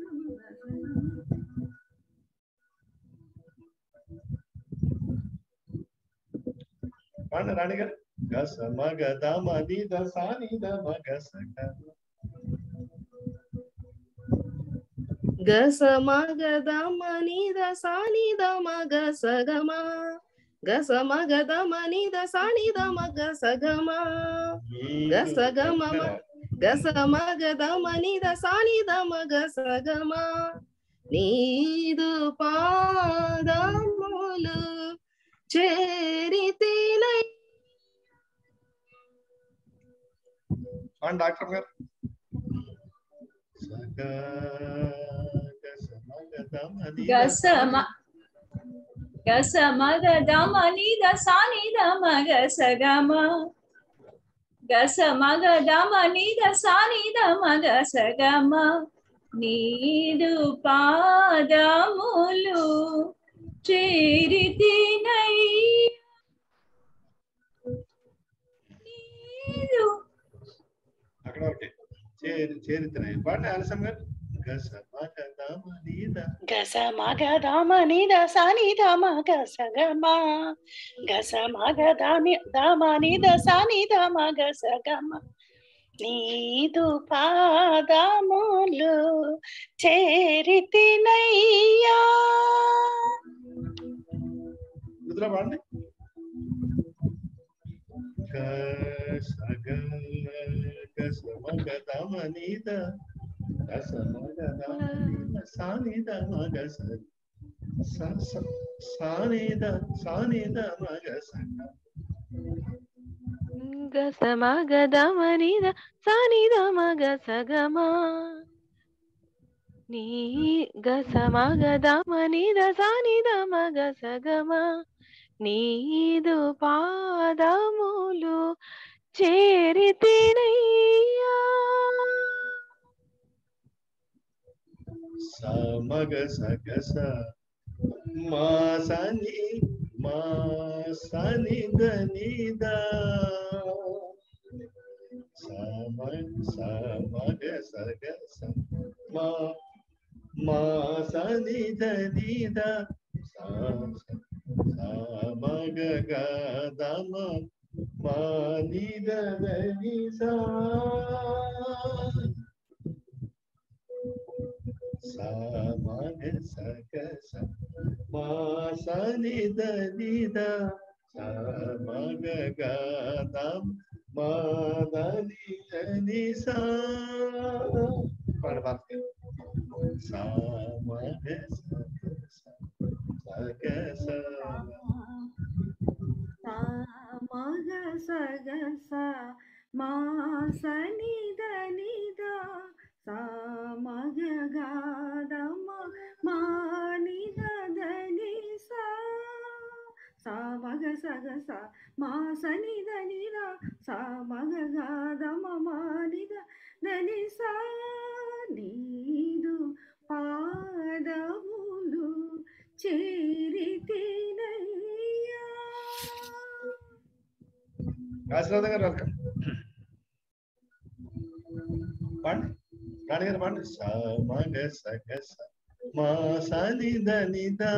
పాండ రాణి గారు. గసమగదమ నిద సానిదమ గసగమ గసమగదమ నిద సానిదమ గసగమ గసమగదమ నిద సానిదమ గసగమ గసగమ గసమగదమ నిద సానిదమ గసగమ నీదు పాదములు చేరితినై. డాక్టర్ గారు. గసమ గసమగదమ నిద సానిదమ గసగమ గసమగదమ నిద సానిదమ గసగమ నీదు పాదములు చేరితినయ్యా. నీదు అక్కడ వరకే చేరి చేరితినయ్య పాట ఆలస్యం గారు. గసమగదమ నిద గసమగదమ నిద సానిదమ గసగమ గసమగదమ నిద సానిదమ గసగమ నీదు పాదములు చేరితినయ్యా. కుదురా పాడండి. గసమగదమ నిద గసమగదమ నిద సానిదమ గస సానిద సానిదమ గసగమ గసమగదమ నిద సానిదమ గసగమ నీ గసమగదమ నిద సానిదమ గసగమ నీదు పాదములు చేరితినయ్యా. సమగ సగస మా సని మా సనిద నిద సమ సమగ సగస మా మా సనిద నిద సమగ గదమ మా నిద నిసా సమగ సగస మా సనిద నిద సమగ గదమ మా నిద నిసా పాడబాక సమగ సగస సగస సమగ సగస మా సని దని దా సా మగ గా ద మ మా ని ద దని సా సా మగ సగ సా మా సని దని దా సా మగ గా ద మ మా ని ద దని సా నీదు పాదములు చేరితినయ్యా. కాశీనాథ్ గారు వెల్కమ్. పాండి రాణి గారు పాండి. సా మగ సగ సా మా సని దని దా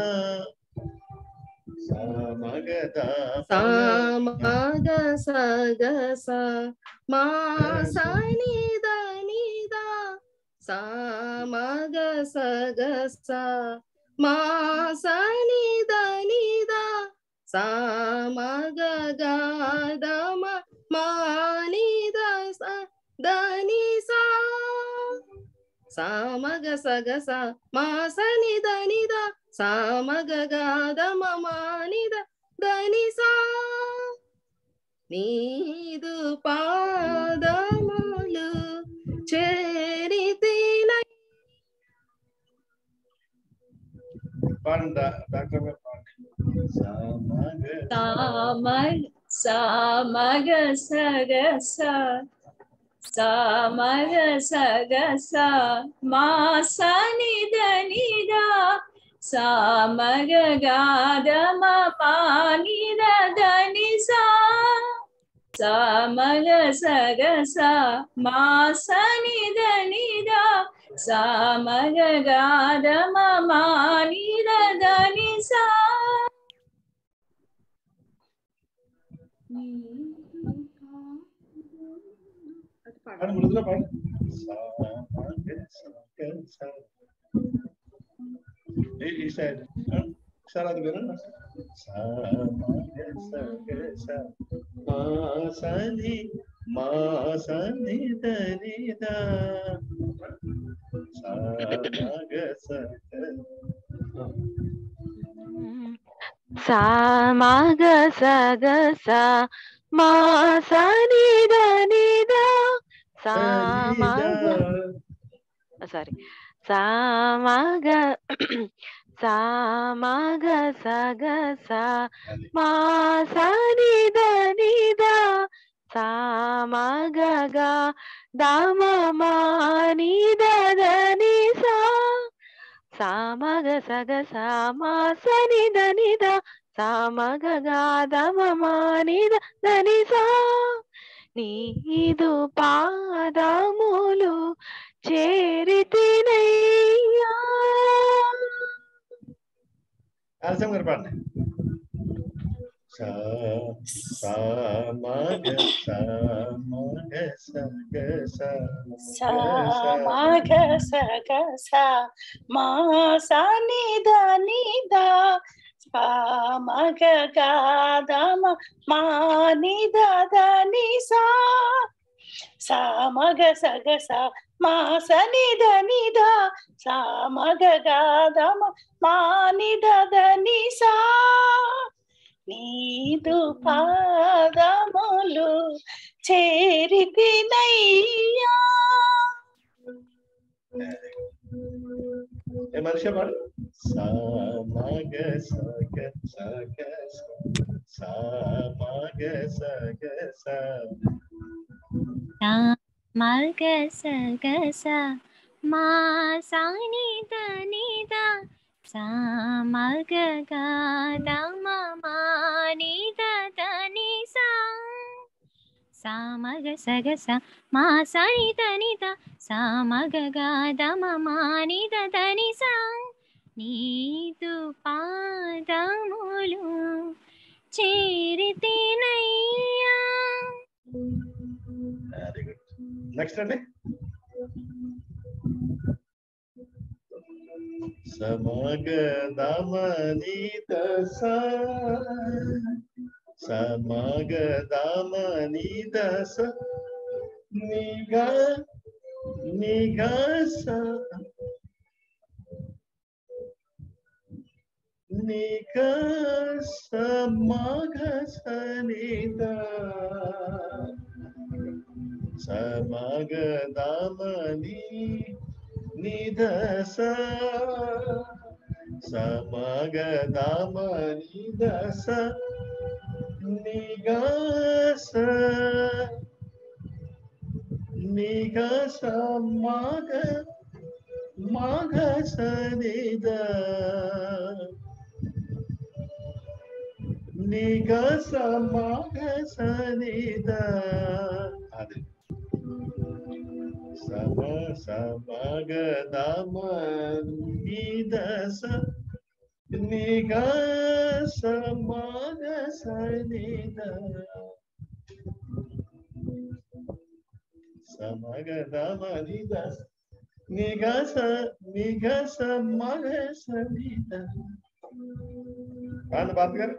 సా మగ దా సా మగ సగ సా మా సని దని దా సా మగ సగ సా మా సని దని దా సా మగ గా ద మ మా ని ద సా దని సా సా మగ సగ సా మా సని దని దా సా మగ గా ద మ మా ని ద దని సా నీదు పాదములు చేరితినయ్యా. పాండి డాక్టర్ గారు పాండి. సా మగ సా మగ సగ సా సా మగ సగ సా మా సని దని దా సా మగ గా ద మ పా ని ద దని సా సా మగ సగ సా మా సని దని దా సా మగ గా ద మ మా ని ద దని సా. పాండి మృదుల పాండి. సా మగ సగ సా ఈ సైడ్ సార్ అది వినండి. సా మగ సగ సా మా సని మా సని దని దా సా మగ సగ సా మగ సగ సా మా సని దని దా సా మగ సారీ సా మగ సా మగ సగ సా మా సని దని దా సా మగ గా ద మ మా ని ద దని సా సా మగ సగ సా మా సని దని దా సా మగ గా ద మ మా ని ద దని సా నీదు పాదములు చేరితినయ్యా. ఆలస్యం గారు పాండి. సా సా మగ సా మగ సగ సా సా మగ సగ సా మా సని దని దా సా మగ గా ద మ మా ని ద దని సా సా మగ సగ సా మా సని దని దా సా మగ గా ద మ మా ని ద దని సా నీదు పాదములు చేరితినయ్యా. ఏ మనిషి పాడు. సా మగ సగ సగ సా మగ సగ సా సా మగ సగ సా మా సని దని దా సా మగ గా ద మ మా ని ద దని సా సా మగ సగ సా మా సని దని దా సా మగ గా ద మ మా ని ద దని సా నీదు పాదములు చేరితినయ్యా. Very good. నెక్స్ట్ అండి. సమగ దమని దస సమగ దమని దస నిగ నిగస నిగస మగ సనిద సమగదామని నిద స సమగదామని ద స నిగ స నిగ స మగ మగ స నిద నిగ స మగ స నిద అది సమ సమగదమ నిద స నిగ స మగ స నిద సమగదమ నిద నిగ స నిగ స మగ స నిద బాగా బాత్ గారు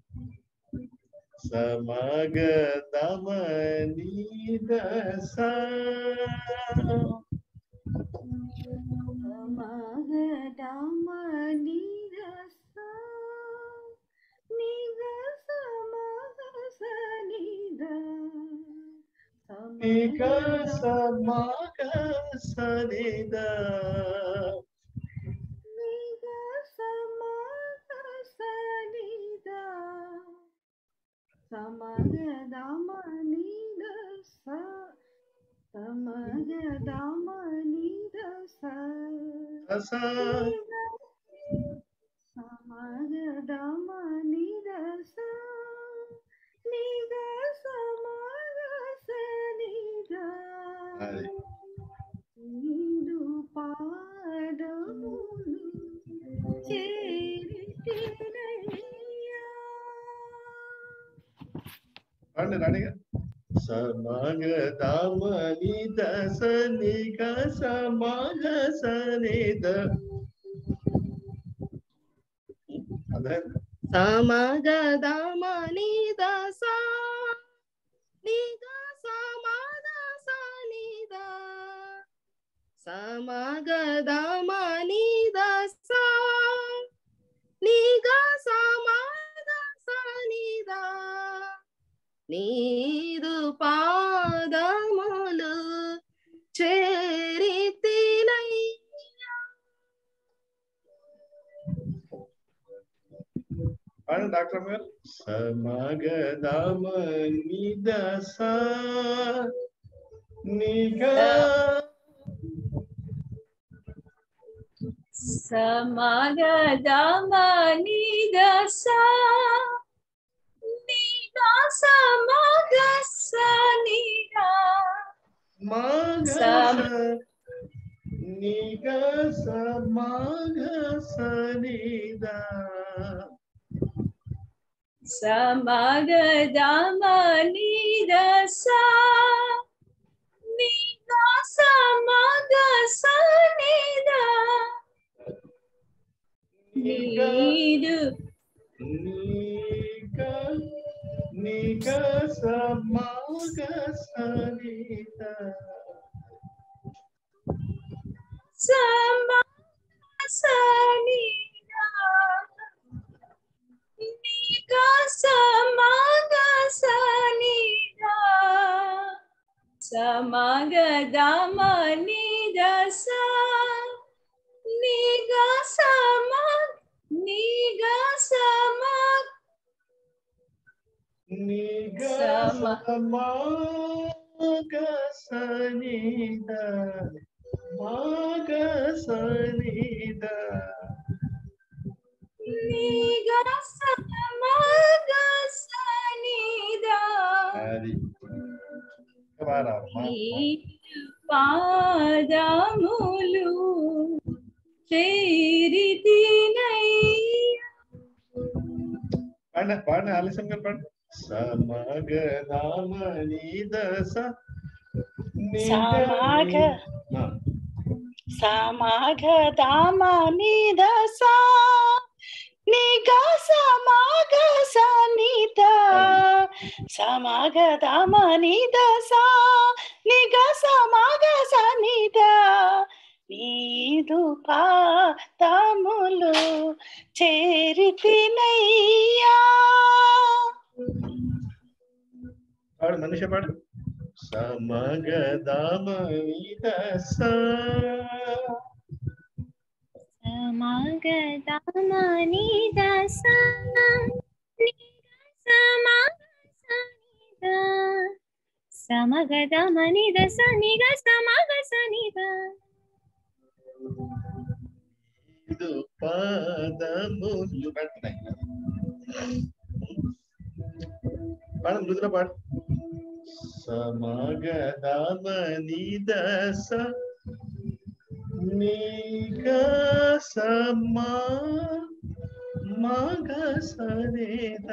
సమగదమ నిద స సమగదమ నిద స నిగ స మగ స నిద నిగ స మగ స నిద నిగ స మగ స నిద సమగదమ నిద స సమగదమ నిద స స సమగదమ నిద స నిగ స మగ స నిద అది నీదు పాదములు చేరితినయ్యా రండి రండిగా సమగదమ నిద స నిగ స మగ స నిద అదే సమగదమ నిద స నిగ స మగ స నిద సమగదమ నిద స నిగ స మగ స నిద నీదు పాదములు చేరితినయ్యా. పాడండి డాక్టర్ గారు సమగదమ నిద స నిగ సమగదమ నిద స నిగ స మగ స నిద మగ స సమ నిగ స మగ స నిద సమగదమ నిద స నిగ స మగ స నిద నిగ నీదు నిగ నిగ స మగ స నిద సమ స నిద నిగ స మగ స నిద సమగదమ నిద స నిగ స మగ నిగ స మగ నిగ సమ స మగ స నిద మగ స నిద నిగ స మగ స నిద అది వారా నీదు పాదములు చేరితినయ్యా. పాడండి పాడండి ఆలస్యం గారు పాడండి సమగదమ నిద స నిగ సమగ ఆ, సమగదమ నిద స నిగ స మగ స నిద సమగదమ నిద స నిగ స మగ స నిద నీదు పాదములు చేరితినయ్యా. పాడు మనిషి పాడు సమగదమ నిద స సమగదమ నిద స సమగదమ నిద స నిగ సమగ సనిద ఇది పాదములు పెట్టినాయి పాడ మృదుల పాడు సమగదమ నిద స నిగ సమా మగ సనిద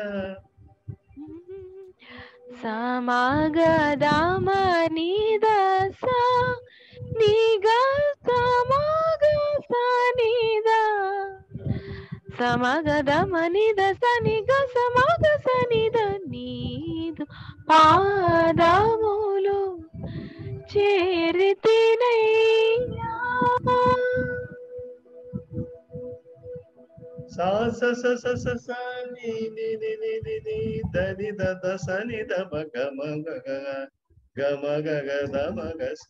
సమగదమ నిద స నిగ సమగ సనిద సమగదమ నిద స నిగ సమగ సనిద నీదు పాదములు చేరితినయ్యా సా స స స స స ని ని ని ని ని ని ద ని ద ద స ని ద మ గ మ గ గ గ మ గ గ ద మ గ స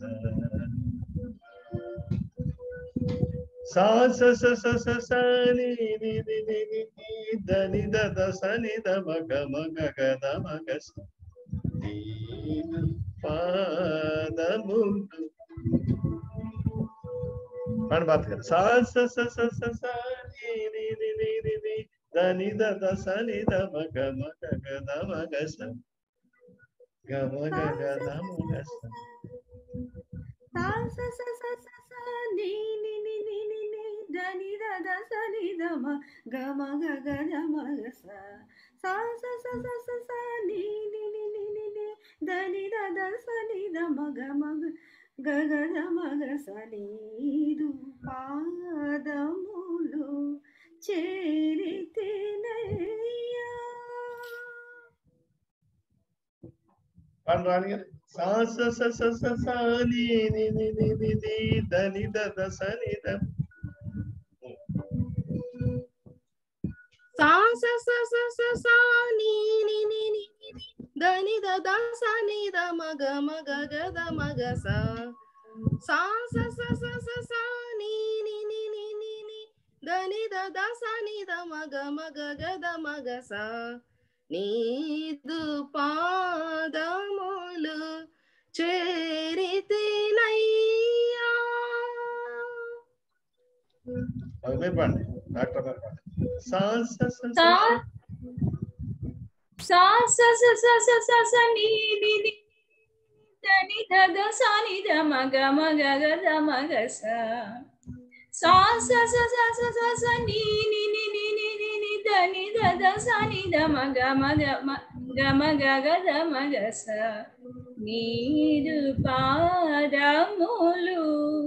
సా స స స స స ని ని ని ని ని ని ద ని ద ద స ని ద మ గ మ గ గ ద మ గ స నీదు పాదములు పాడు బాత్ కర్ సా స స స స స ని ని ని ని ని ని ద ని ద ద స ని ద మ గ మ గ గ ద మ గ స గ మ గ గ ద మ గ స సా స స స స స ని ని ని ని ని ని ద ని ద ద స ని ద మ గ మ గ గ ద మ గ స సా స స స స స ని ని ని ని ని ని ద ని ద ద స ని ద మ గ మ గ గ గ ద మ గ స నీదు పాదములు చేరితినయ్యా పాడు రాని గారు సా స స స స స ని ని ని ని ని ని ద ని ద ద స ని ద సా స స స స స ని ని ని ని ని ద ని ద ద స ని ద మ గ మ గ గ ద మ గ స సా స స స స స ని ని ని ని ని ని ద ని ద ద స ని ద మ గ మ గ గ ద మ గ స నీదు పాదములు చేరితినయ్యా అది మీరు పాడండి డాక్టర్ గారు పాడండి సా స స స సా సా స స స స స స ని ని ని ద ని ద ద స ని ద మ గ మ గ గ ద మ గ స సా స స స స స స ని ని ని ని ని ని ని ద ని ద ద స ని ద మ గ మ గ మ గ మ గ గ ద మ గ స నీదు పాదములు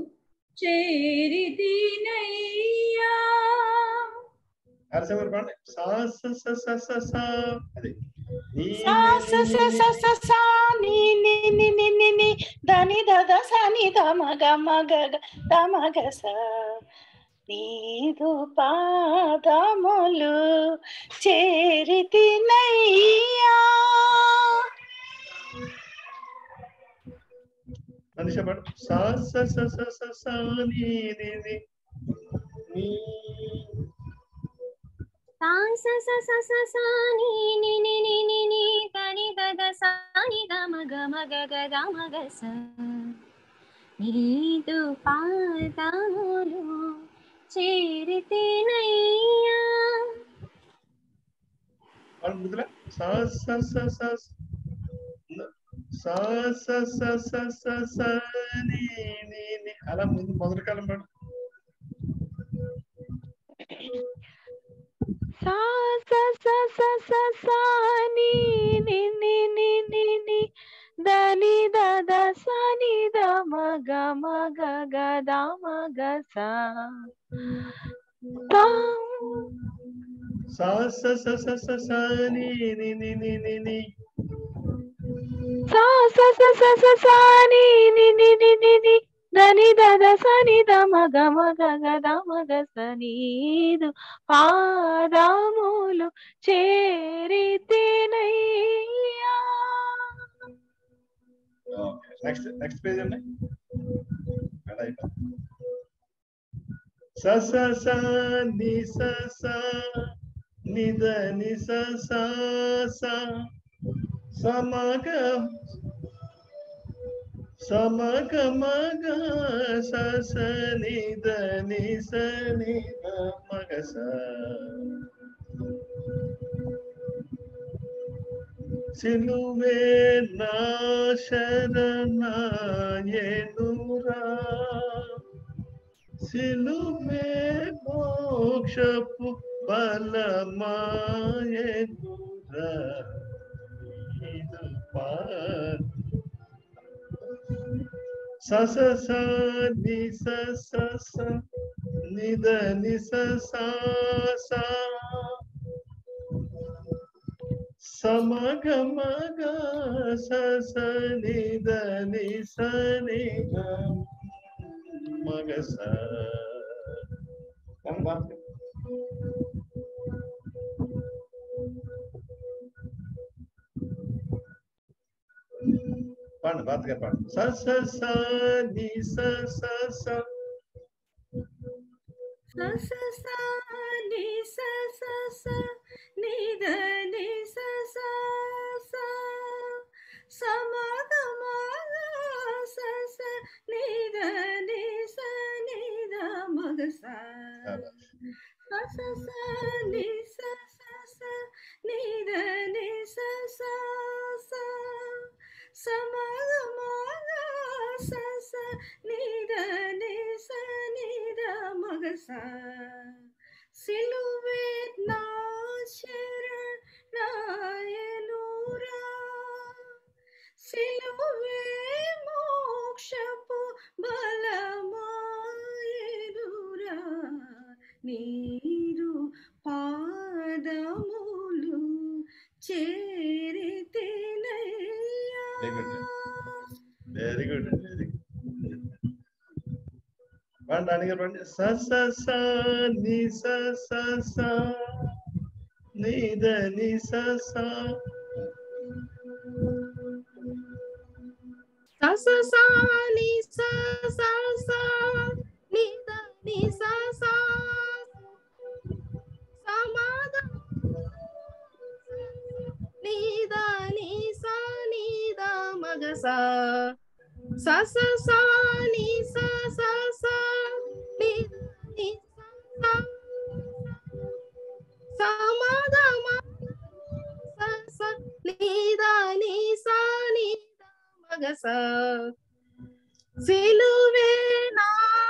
చేరితినయ్యా హర్ష గారు పాడండి సా స స స స స అది ని సా స స స స స ని ని ని ని ని ని ద ని ద ద స ని ద మ గ మ గ గ ద మ గ స నీదు పాదములు చేరితినయ్యా మనిషి పాడు సా స స స స స ని ని ని ని సా స స స స స ని ని ని ని ని ని ద ని ద ద స ని ద మ గ మ గ గ ద మ గ స నీదు పాదములు చేరితినయ్యా పాడు మృదుల సా స స స సా స స స స స ని ని ని అలా ముందు మొదటి కాలం పాడు సా స స స స స ని ని ని ని ని ని ద ని ద ద స ని ద మ గ మ గ గ ద మ గ స సా స స స స స ని ని ని ని ని ని సా స స స స స ని ని ని ని ని ని ద ని ద ద స ని ద మ గ మ గ గ ద మ గ స నీదు పాదములు చేరితినయ్యా నెక్స్ట్ నెక్స్ట్ పేజ్ అండి. స స స ని స స ని ద ని స స స సమగ సమగ మగ స స ని ద ని స ని ద మగ స సిలువే నా శరణాయనురా సిలువే మోక్షపు బలమాయనురా స స స ని స స స ని ద ని స స స సమగ మగ స స ని ద ని స ని ద మగ స పాడండి బాత్ గారు పాడండి. స స స ని స స స స స స ని స స స ని ద ని స స స సమగ మగ స స ని ద ని స ని ద మగ స స స స ని స స స ని ద ని స స స సమగ మగ స స ని ద ని స ని ద మగ స సిలువే నా శరణాయనురా సిలువే మోక్షపు బలమాయనురా నీరు పాదములు చేరితినయ్యా. Very good very good. పాడండి గారు పాడండి. స స స ని స స స ని ద ని స స స స స ని స స స ని ద ని స స సమగ ని ద ని స ని ద మగ స స స స ని స స స ని ద ని స స సమగ మగ స స ని ద ని స ని ద మగ స సిలువే నా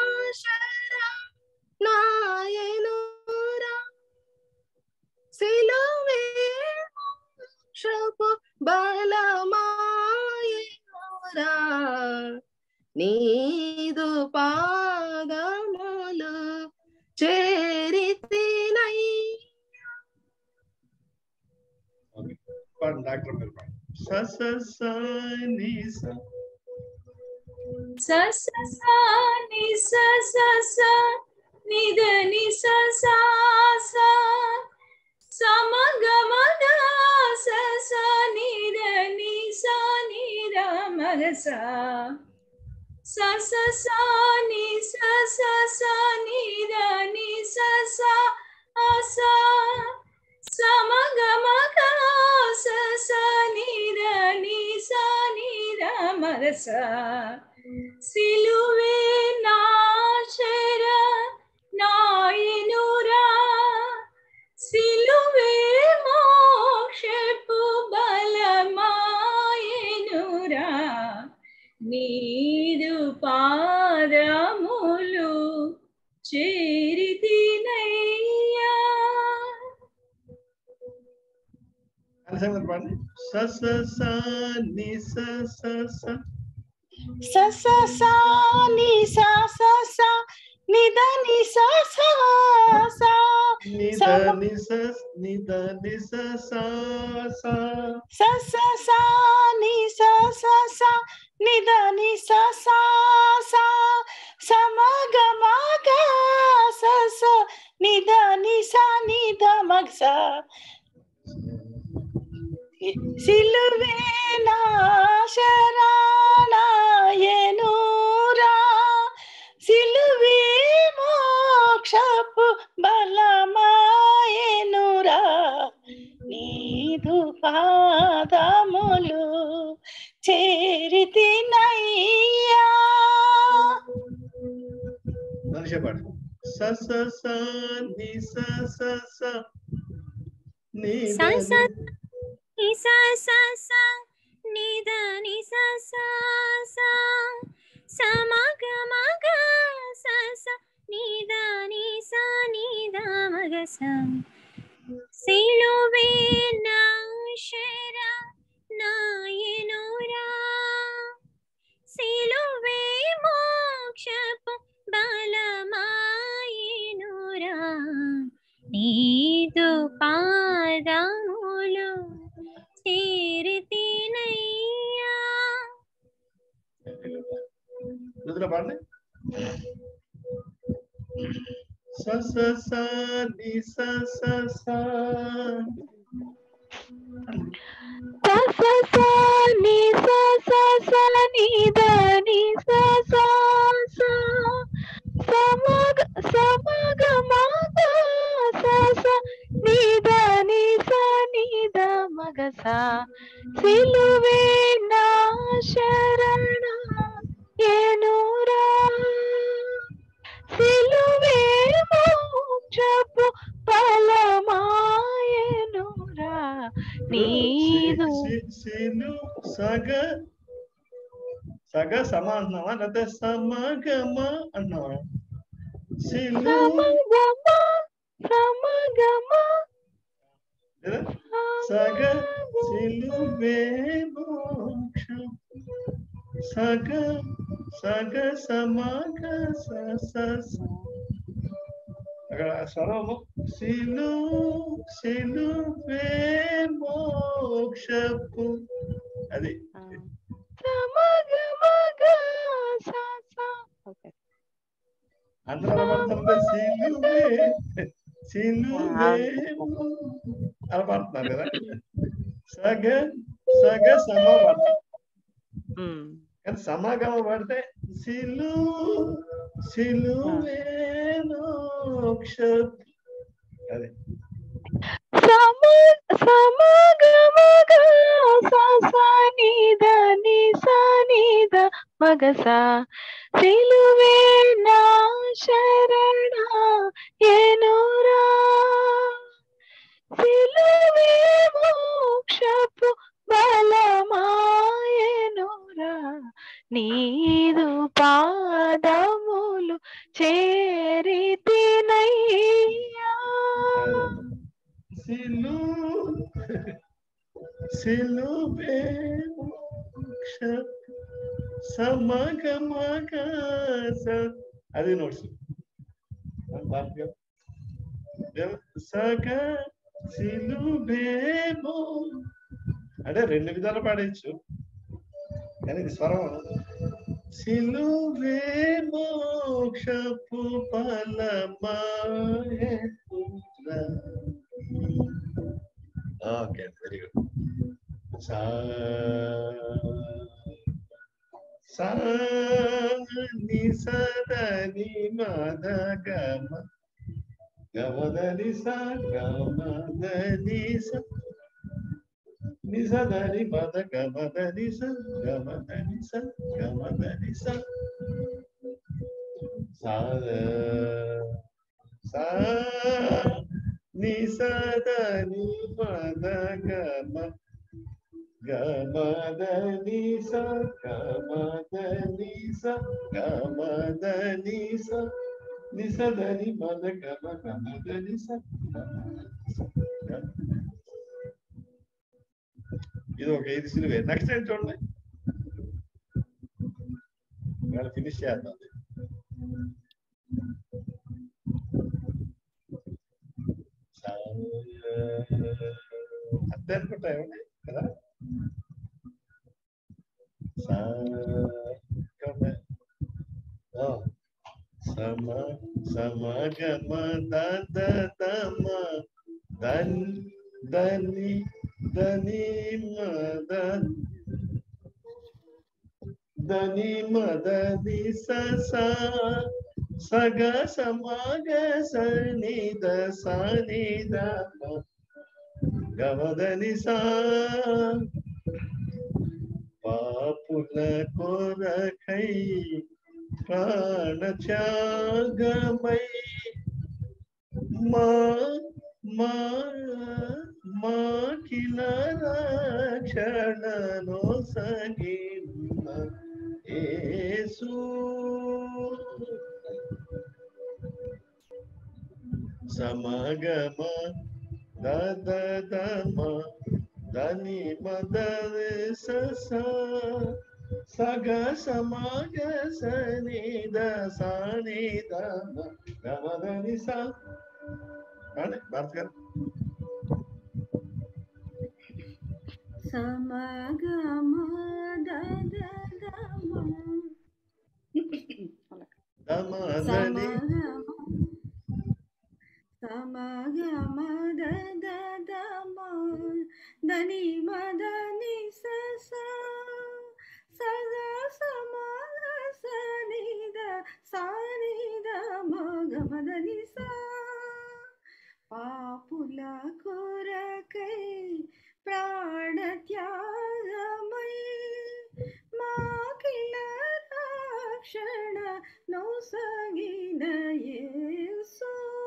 శరణాయనురా సిలువే మోక్షపు బలమాయనురా నీదు పాదములు చేరితినయ్యా. పాడండి డాక్టర్ మీరు పాడండి. స స స ని స స స స ని స స స ని ద ని స స స సమగ మగ స స ని ద ని స ని ద మగ స స స స ని స స స ని ద ని స స స సమగ మగ స స ని ద ని స ని ద మగ స సిలువే నా శరణాయనురా సిలువే మోక్షపు బలమాయనురా నీదు పాదములు చేరితినయ్యా. పాడండి. స స స ని స స స స స స ని స స స ని ద ని స స స ని ద ని స ని ద ని స స స స స స ని స స స ని ద ని స స స సమగ మగ స స ని ద ని స ని ద మగ స సిలువే నా శరణాయనురా మాయనురా సిలువే మోక్షపు బలమాయనురా నీదు పాదములు చేరితినయ్యా. మనిషి పాడు స స స ని స స స ని ద ని స స స ని ద ని స స స స మ గ మ గ స స ని ద ని స ని ద మ గ స సిలువే నాశర నాయనురా సిలువే మోక్షపు బలమాయనురా నీదు పాదములు చేరితినయ్యా. నుదుల పాడండి స స స ని స స స స స స ని స స స ని ద ని స స స స మ గ స మ గ మ గ స స ని ద ని స ని ద మ గ స సిలువే నా శరణ ఏనురా సిలువే మోక్షపు బలమాయనురా నీదు సిలు సగ సగ సమ అన్నావా లేకపోతే సమగమ అన్నావా? సిలు సమగమ సమగమ సగ సిలువే మోక్షం సగ సగ సమగ స స స అక్కడ స్వరము సిలు సిలువే మోక్షపు అది అందరూ పడుతుంటే సిలువే సిలువే అలా పడుతున్నారు కదా. సగ సగ సమ పడతాం కానీ సమాగమ పడితే సిలు సిలువే మోక్షపు అదే సమగమగ స స ని ద ని స ని ద మ గ స సిలువే నా శరణ ఏనురా సిలువే మోక్షపు బలమాయనురా నీదు పాదములు చేరితినయ్యా. సిలు సిలువే మోక్షపు సమగమగ స అది నోట్స్ సగ సిలువే మో అంటే రెండు విధాలు పాడేయచ్చు కానీ ఇది స్వరం. సిలువే మోక్షపు బలమాయనురా. Okay very good. సా సా ని స ద ని మ ద గ మ గ మ ద ని స గ మ ద ని స ని స ద ని మ ద గ మ ద ని స గ మ ద ని స గ మ ద ని స సా సా ని స ద ని మ ద గ మ గ మ ద ని స గ మ ద ని స గ మ ద ని స ని స ద ని మ ద గ మ గ మ ద ని స. ఇది ఒక ఐదు సిలువే. నెక్స్ట్ టైం చూడండి ఇవాళ ఫినిష్ చేద్దాం. అంతే అనుకుంటా ఏమండి కదా. సమ సమగమ దద తమ దన్ దని దని మద దని మదని సస సగ సమగ సని ద సని ద గమదని సా పాపుల కొరకై ప్రాణ త్యాగమై మా మా మాకిల రక్షణను సగిన యేసు సమగమ దద దమ దని మదర సస సగ సమగ సని ద సని దమ గమదని సా భారత్ గారు సమగమ దద దమ దమదని సమగమ దద దమ దని మదని సస సగ సమగ సని ద సని ద మగమదని సా పాపుల కొరకై ప్రాణ త్యాగమై మాకిల రక్షణ నొసగిన యేసు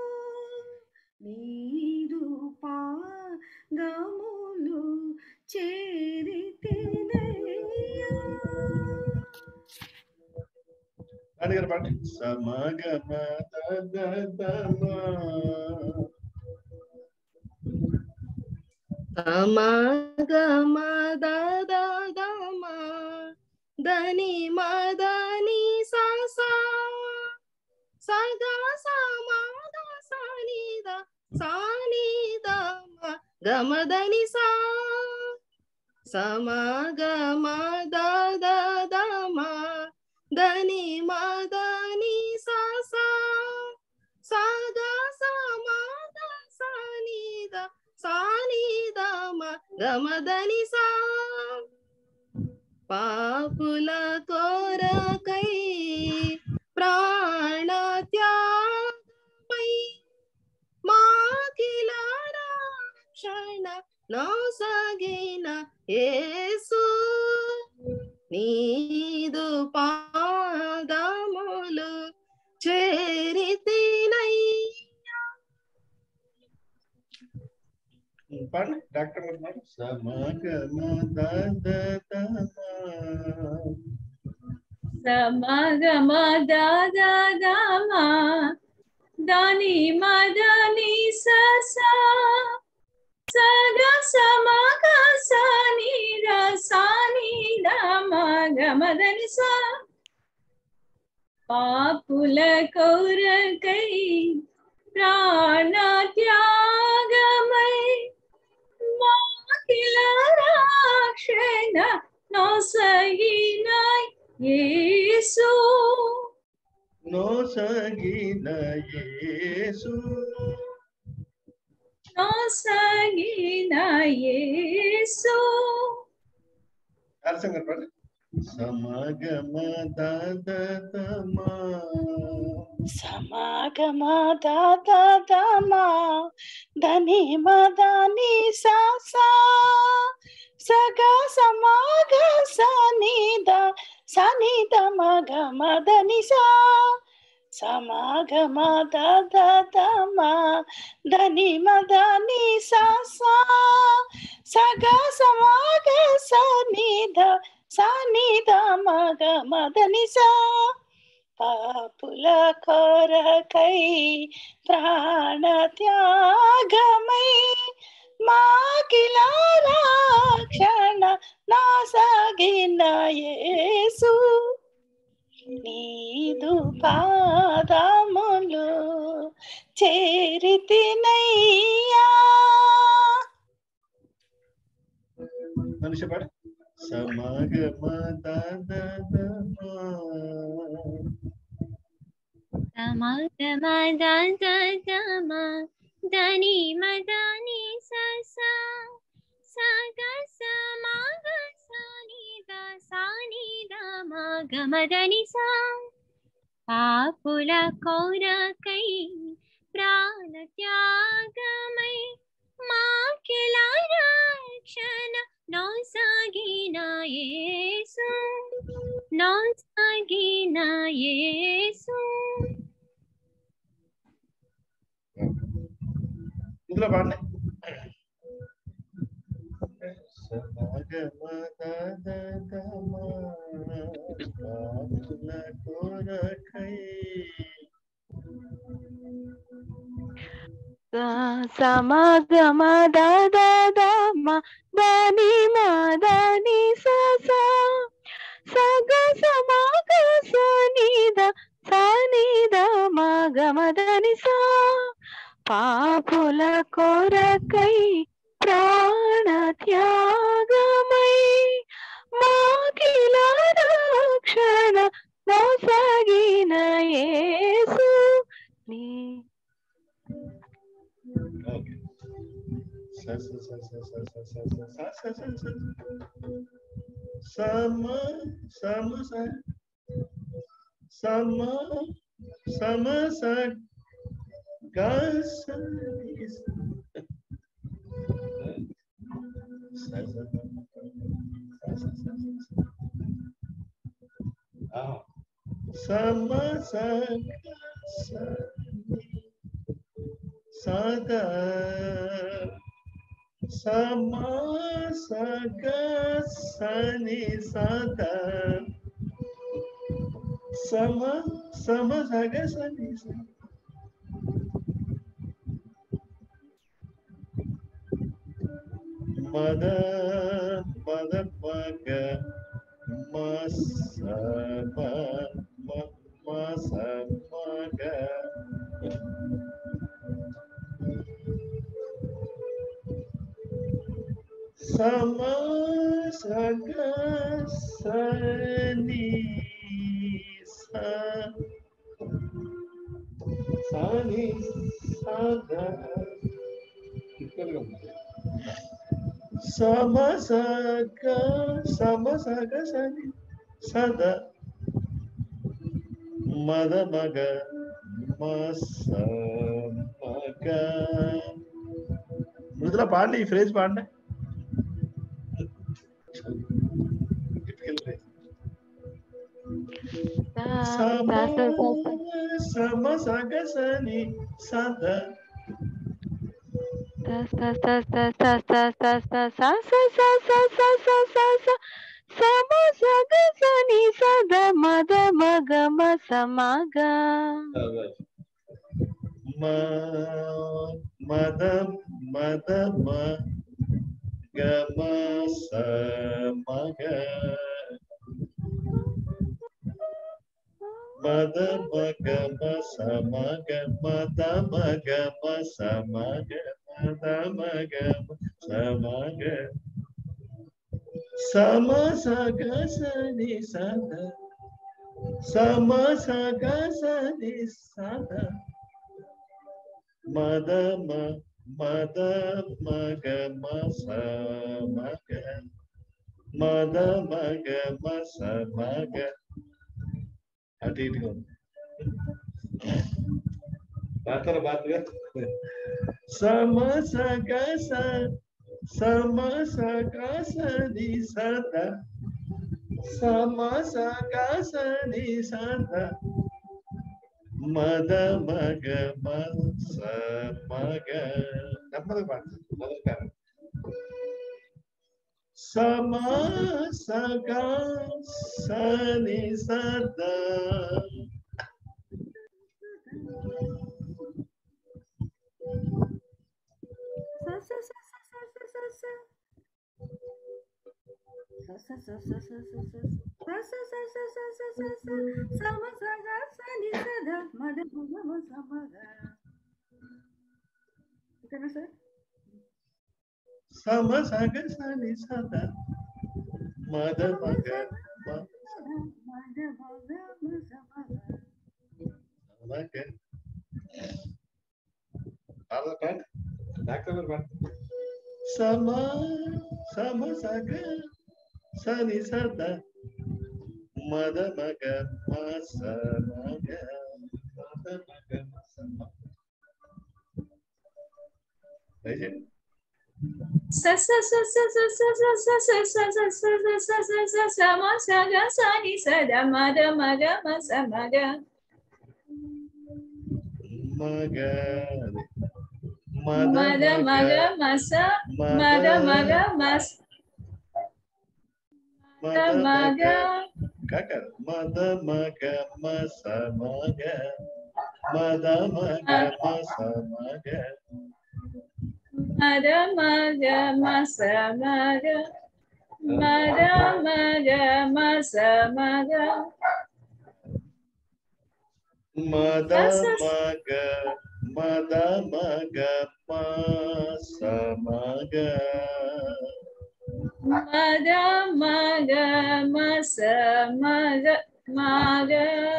నీదు పాదములు చేరితినయ్యా. అడిగారు పాట సమగమ దమ సమగమ దద దమ దని మదని సస సగ సమగ సని ద సని ద గమదని సా సమగమ దద దమ దని మదని సస సగ సమగ సని ద సని ద గమదని సా పాపుల కొరకై ప్రాణ త్యాగమై మాకిల రక్షణ నొసగిన యేసు నీదు పాదములు చేరితినయ్యా. పాడండి డాక్టర్ గారు పాడు సమగమ దద దమ సమగమ దద దమ దని మదని సస సగ సమగ సని ద సని ద మగమదని సా పాపుల కొరకై ప్రాణ త్యాగమై మాకిల రక్షణ నొసగిన యేసు నొసగిన యేసు నొసగిన యేసు. నరసింహ గారు పాడండి సమగమ దద దమ సమాగమ దద దమ దని మదని సస సగ సమాగ సని ద సని ద మగ మదని సా సమాగమ దద దమ దని మదని సస సగ సమాగ సని ద సని ద మగ మదని సా పాపుల కొరకై ప్రాణ త్యాగమై మాకిల రక్షణ నొసగిన యేసు నీదు పాదములు చేరితినయ్యా. మనిషి పాడు సమగమ దద దమ సమగమ దద దమ దని మదని సస సగ సమగ సని ద సని ద గమదని సా పాపుల కోరకై ప్రాణ త్యాగమై మాకెలా రక్షణ నొసగిన యేసు నొసగిన యేసు. ఇందులో పాడండి. సమగమ దమ దని మదని సస సగ సమగ సనిద సనిద మగమదని సా పాపుల కొరకై ప్రాణ త్యాగమై మాకిల రక్షణ నొసగిన యేసు నీ. సమ సమ సమ సమ స గస సమ స సద సమ సగ సని సద సమ సమ సగ సని మద మద మగ మస మస మగ సమ సగ సని సని సద సమ సగ సమ సగ సని సద మద మగ మస మగ. మృదుల పాడండి, ఈ ఫ్రేజ్ పాడండి. సమ సగ సని సద సమ సగ సని సద మద మగ మస మగ మద మద మ గ మస మగ మద మగ మస మగ మద మగ మస మగ మద మగ మస మగ సమ సగ సని సద సమ సగ సని సద మద మ మద మగ మస మగ మద మగ మస మగ. అటు ఇటుగా బాతర బాతుగా సమ సగ స సమ సగ సని సద సమ సగ సని సద మద మగ మస మగ. నెమ్మది పాడు, మొదలు కాదు. సమ సగ సని సద సమ సగ సని సద మద మగ మగ. సమ సమ సగ సని సద మద మగ మస మగ మద మగ మస మగ. దయచేయండి. స స స స స స స స స స స స స స స స మ స గ స ని స ద మ ద మ గ మ స మ గ మగ మ ద మ గ మ స మ ద మ గ మ స మద మ మగ గ కాక మద మగ మస మగ మద మగ మస మగ మ ద మ గ మ స మ గ మ ద మ గ మ స మ గ మద మగ మద మగ మస మగ మగ మగ మస మగ మగ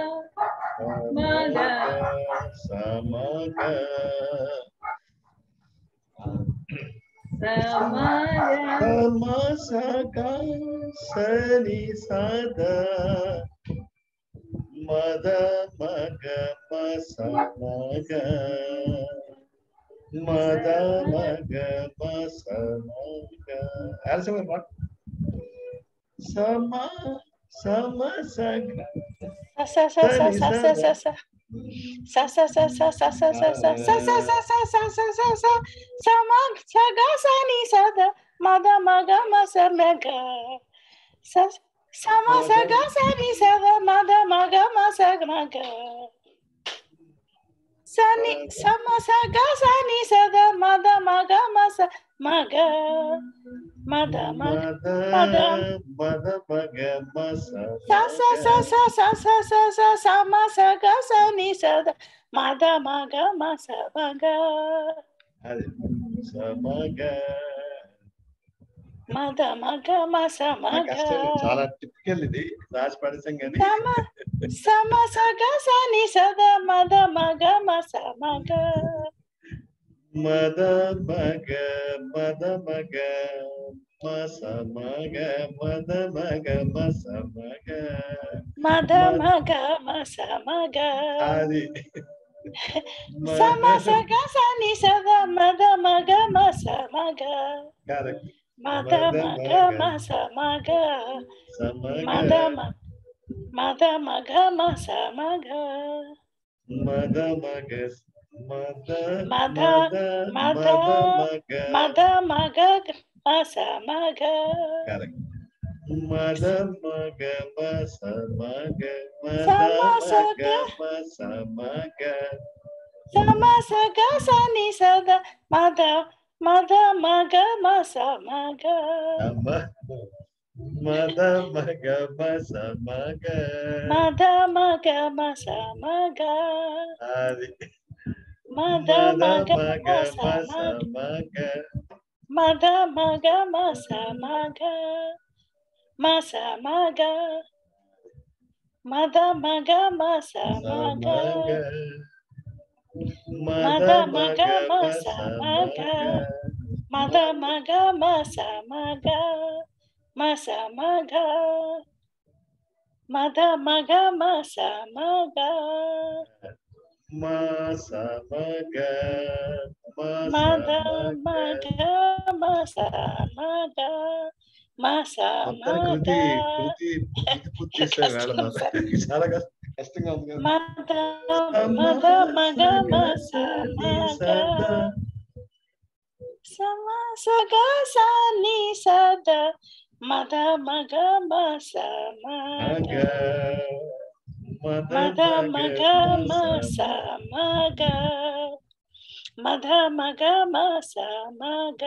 మగ సమగ సమగ సమసగ సని సద మద మగ మస మగ మద మగ మస మగ ఆలస్యం మాట సమ సమసగ స స స స స స స sa sa sa sa sa sa sa sa sa sa sa sa sa sa sa sa sa ma sa ga sa ni sa da ma da ma ga ma sa ma ga sa sa ma sa ga sa ni sa da ma da ma ga ma sa ma ga sa ni sa ma sa ga sa ni sa da ma da ma ga ma sa ma ga ma da ma ma da ma da ma ga ma sa sa sa sa sa sa sa sa sa sa ma sa ga sa ni sa da ma da ma ga ma sa ma ga అది సమగ ma da ma ga ma sa ma ga చాలా typical ఇది రాసి పడేసాం కానీ sama sama sa ga sa ni sa da ma da ma ga ma sa ma ga మద మగ మద మగ మస మగ మద మగ మస మగ ma da ma ga ma sa ma ga అది sama sa ga sa ni sa da ma da ma ga ma sa ma ga correct ma da ma ga ma sa ma ga ma da ma ma da ma ga ma sa ma ga మద మగ మద మద మద మద మగ మద మగ మస మగ కరెక్ట్ మద మగ మస మగ మద సమసగ మగ మస మగ సమసగ సని సద మద మద మగ మస మగ అమ్మ మద మగ మస మగ మద మగ మస మగ అది మద మద మగ మగ మస మస మగ మగ మద మగ మస మగ మస మగ మద మగ మస మగ మద మగ మస మగ మద మగ మస మగ మస మగ మద మగ మస మగ మస మగ మద మగ మస మగ మస మగ కృతి పూర్తి చేశారు మేడం చాలా కష్టంగా ఉంది మద మద మగ మస మగ సమ సగ సని సద మద మగ మస మగ మద మగ మస మగ మద మగ మస మగ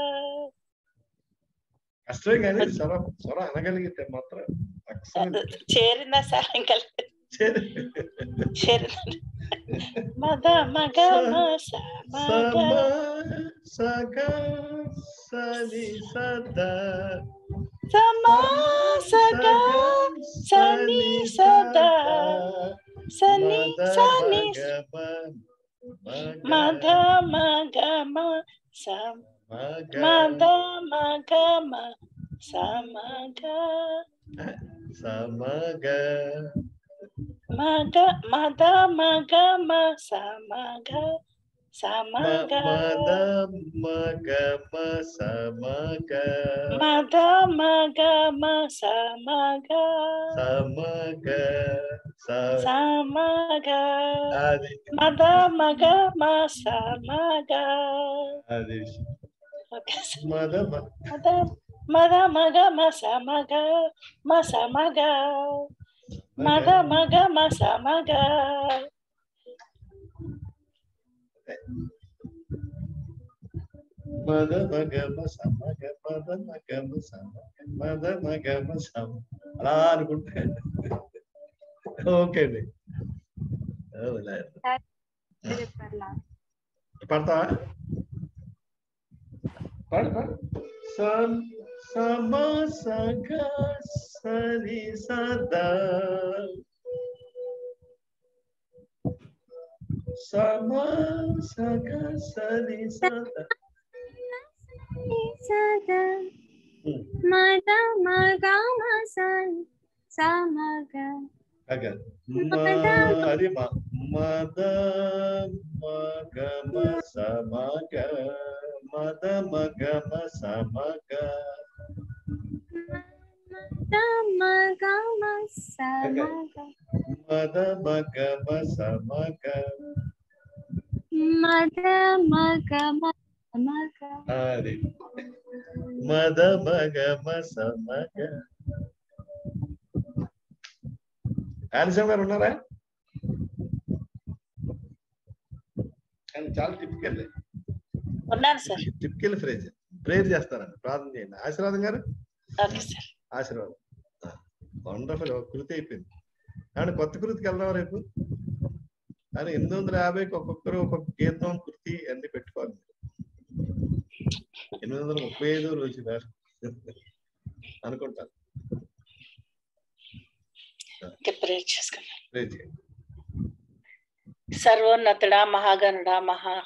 కష్టమే కానీ స్వర స్వర అనగలిగితే మాత్రం చేరిన సాయంకాల చేరిన మద మగ మస మగ సగ సని సద సమా సగ సని సద సని సని మద మగ మస మద మగ సమగ సమగ మగ మద మగ మ సమగ సమగ మద మగ మ సమగ మద మగ మ సమగ సమగ సమగ అది మద మగ మ సమగ అది ఓకే మద మద మద మగ మ సమగ మ సమగ మద మగ మ సమగ మద మగ మ సమగ మద మగ మ సమగ మద మగ మ సమ అలా అనుకుంటే ఓకే అండి. పడతావా? పాడు పాడు. సమ సగ సరి సదా సమ సగ సరి సదా సదా మద మగ మ సమగ అగ అది మద మగ మ సమగ మద మగ మ సమగ మద మగ మ సమగ మద మగ మ సమగ మద మగ మ సమగ అది మద మగ మ సమగ. ఆన్సర్ గారు ఉన్నారా? కానీ చాలా టిపికల్ ఉన్నాను సార్. Typical phrase. ప్రేయర్ చేస్తారండి, ప్రార్థన చేయండి. ఆశీర్వాదం గారు ఓకే సార్. ఆశీర్వాదం. వండర్ఫుల్. ఒక కృతి అయిపోయింది. కానీ కొత్త కృతికి వెళ్దాం రేపు. కానీ ఎనిమిది వందల యాభైకి ఒక్కొక్కరు ఒక్కొక్క గీతం కృతి అన్ని పెట్టుకోవాలి. ఎనిమిది వందల ముప్పై ఐదు రోజు అనుకుంటాను. ప్రేయర్ చేసుకున్నాను. సర్వోన్నతుడా, మహాగణుడా, మహా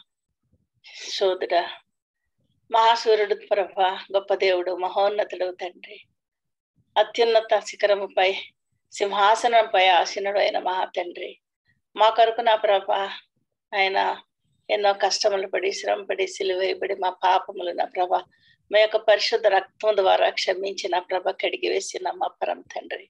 శోధుడా, మహాసూర్యుడు ప్రభ, గొప్ప దేవుడు, మహోన్నతుడు తండ్రి, అత్యున్నత శిఖరముపై సింహాసనంపై ఆసీనుడు అయిన మహా తండ్రి, మా కొరకు నా ప్రభ ఆయన ఎన్నో కష్టములు పడి శ్రమ పడి సిలువేయబడి మా పాపములు నా ప్రభ మీ యొక్క పరిశుద్ధ రక్తం ద్వారా క్షమించిన ప్రభ కడిగి వేసిన మా పరం తండ్రి,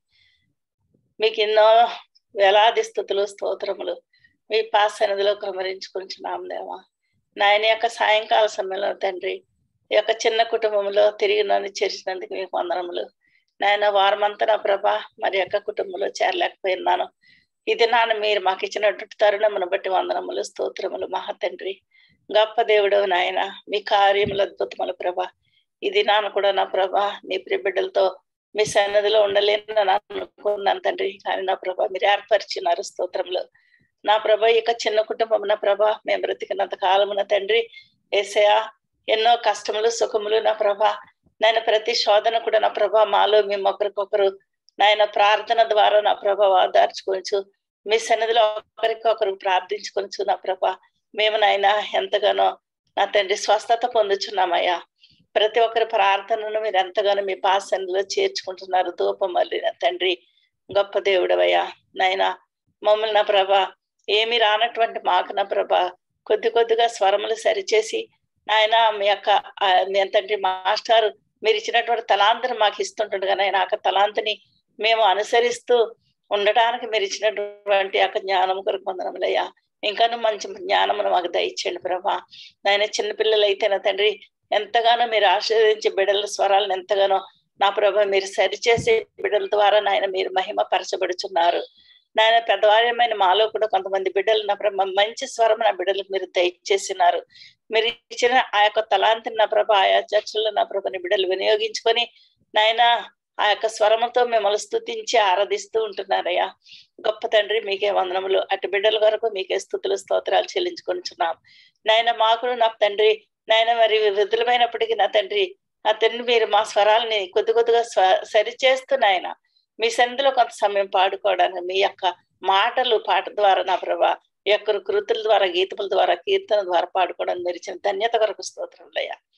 మీకు ఎన్నో వేలాది స్థుతులు స్తోత్రములు మీ పాసన్నిధిలో కుమరించుకుంటున్నాం దేవా. నాయన యొక్క సాయంకాల సమయంలో తండ్రి ఈ యొక్క చిన్న కుటుంబంలో తిరిగి నన్ను చేర్చినందుకు మీకు వందనములు నాయన. వారమంతా నా ప్రభ మరి యొక్క కుటుంబంలో చేరలేకపోయినాను. ఇది నాన్న మీరు మాకు ఇచ్చినటువంటి తరుణమును బట్టి వందనములు స్తోత్రములు మహా తండ్రి. గొప్ప దేవుడు నాయన, మీ కార్యములు అద్భుతములు ప్రభ. ఇది నాన్న కూడా నా ప్రభ నీ ప్రియబిడ్డలతో మీ సన్నిధిలో ఉండలేని అనుకున్నాను తండ్రి. కానీ నా ప్రభ మీరు ఏర్పరిచినారు స్తోత్రములు నా ప్రభ. ఇక చిన్న కుటుంబం నా ప్రభ మేము బ్రతికినంత కాలమున తండ్రి యేసయ్యా ఎన్నో కష్టములు సుఖములు నా ప్రభ నాయన ప్రతి శోధన కూడా నా ప్రభ మాలో మేము ఒకరికొకరు నాయన ప్రార్థన ద్వారా నా ప్రభ ఆదార్చుకోవచ్చు. మీ సన్నిధిలో ఒకరికొకరు ప్రార్థించుకోవచ్చు నా ప్రభ. మేము నాయన ఎంతగానో నా తండ్రి స్వస్థత పొందుచున్నామయ్యా. ప్రతి ఒక్కరి ప్రార్థనను మీరు ఎంతగానో మీ పాసన్నిధిలో చేర్చుకుంటున్నారు. ధూపం మళ్ళీ నా తండ్రి గొప్ప దేవుడవయ్యా నాయన. మమ్మల్ని నా ప్రభ ఏమి రానటువంటి మాకు నా ప్రభ కొద్ది కొద్దిగా స్వరములు సరిచేసి నాయన మీ యొక్క తండ్రి మాస్టారు మీరు ఇచ్చినటువంటి తలాంతని మాకు ఇస్తుంటుండగా నాయన ఆ తలాంతని మేము అనుసరిస్తూ ఉండటానికి మీరు ఇచ్చినటువంటి యొక్క జ్ఞానం కొరకు పొందనములయ్యా. ఇంకాను మంచి జ్ఞానమును మాకు దయచేయండి ప్రభా. నాయన చిన్నపిల్లలు అయితే నా తండ్రి ఎంతగానో మీరు ఆశీర్వదించే బిడ్డల స్వరాలను ఎంతగానో నా ప్రభ మీరు సరిచేసే బిడ్డల ద్వారా నాయన మీరు మహిమ పరచబడుచున్నారు నాయన. పెద్దవార్యమైన మాలో కూడా కొంతమంది బిడ్డలు నా ప్రభ మంచి స్వరం నా బిడ్డలకు మీరు దయచేసినారు. మీరు ఇచ్చిన ఆ యొక్క తలాంతిని నా ప్రభ ఆయా చర్చల్లో నా ప్రభని బిడ్డలు వినియోగించుకొని నాయన ఆ యొక్క స్వరముతో మిమ్మల్ని స్తుతించి ఆరాధిస్తూ ఉంటున్నారయ్యా. గొప్ప తండ్రి మీకే వందనములు. అటు బిడ్డల వరకు మీకే స్తుతులు స్తోత్రాలు చెల్లించుకొనిచున్నాం నాయన. మాకు నా తండ్రి నాయన మరి విధులమైనప్పటికీ నా తండ్రి నా తండ్రి మీరు మా స్వరాలని కొద్ది కొద్దిగా స్వ సరిచేస్తూ నాయన మీ సన్నిధిలో కొంత సమయం పాడుకోవడానికి మీ యొక్క మాటలు పాట ద్వారా నా ప్రభా ఈ యొక్క కృతుల ద్వారా గీతముల ద్వారా కీర్తన ద్వారా పాడుకోవడానికి మీరు ఇచ్చిన ధన్యత కొరకు స్తోత్రములయ్యా.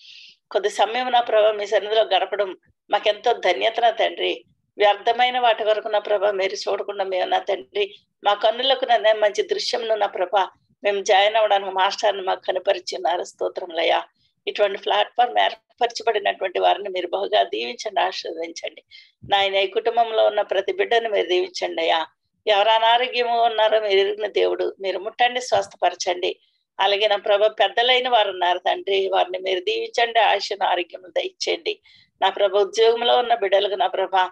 కొద్ది సమయం నా ప్రభా మీ సన్నిధిలో గడపడం మాకెంతో ధన్యత నా తండ్రి. వ్యర్థమైన వాటి వరకు నా ప్రభా మీరు చూడకుండా మేము నా తండ్రి మా కన్నులకు నా మంచి దృశ్యంను నా ప్రభా మేము జాయిన్ అవ్వడానికి మాస్టర్ని మాకు కనపరిచిన్నారు. స్తోత్రములయ్యా. ఇటువంటి ప్లాట్ఫామ్ ఏర్పరచబడినటువంటి వారిని మీరు బహుగా దీవించండి, ఆశీర్వదించండి. నాయన ఈ కుటుంబంలో ఉన్న ప్రతి బిడ్డను మీరు దీవించండి అయ్యా. ఎవరు అనారోగ్యము ఉన్నారో మీరు ఎరిగిన దేవుడు, మీరు ముట్టండి, స్వస్థపరచండి. అలాగే నా ప్రభా పెద్దలైన వారు ఉన్నారు తండ్రి, వారిని మీరు దీవించండి, ఆయుష్ను ఆరోగ్యం దయచేయండి. నా ప్రభా ఉద్యోగంలో ఉన్న బిడ్డలకు నా ప్రభా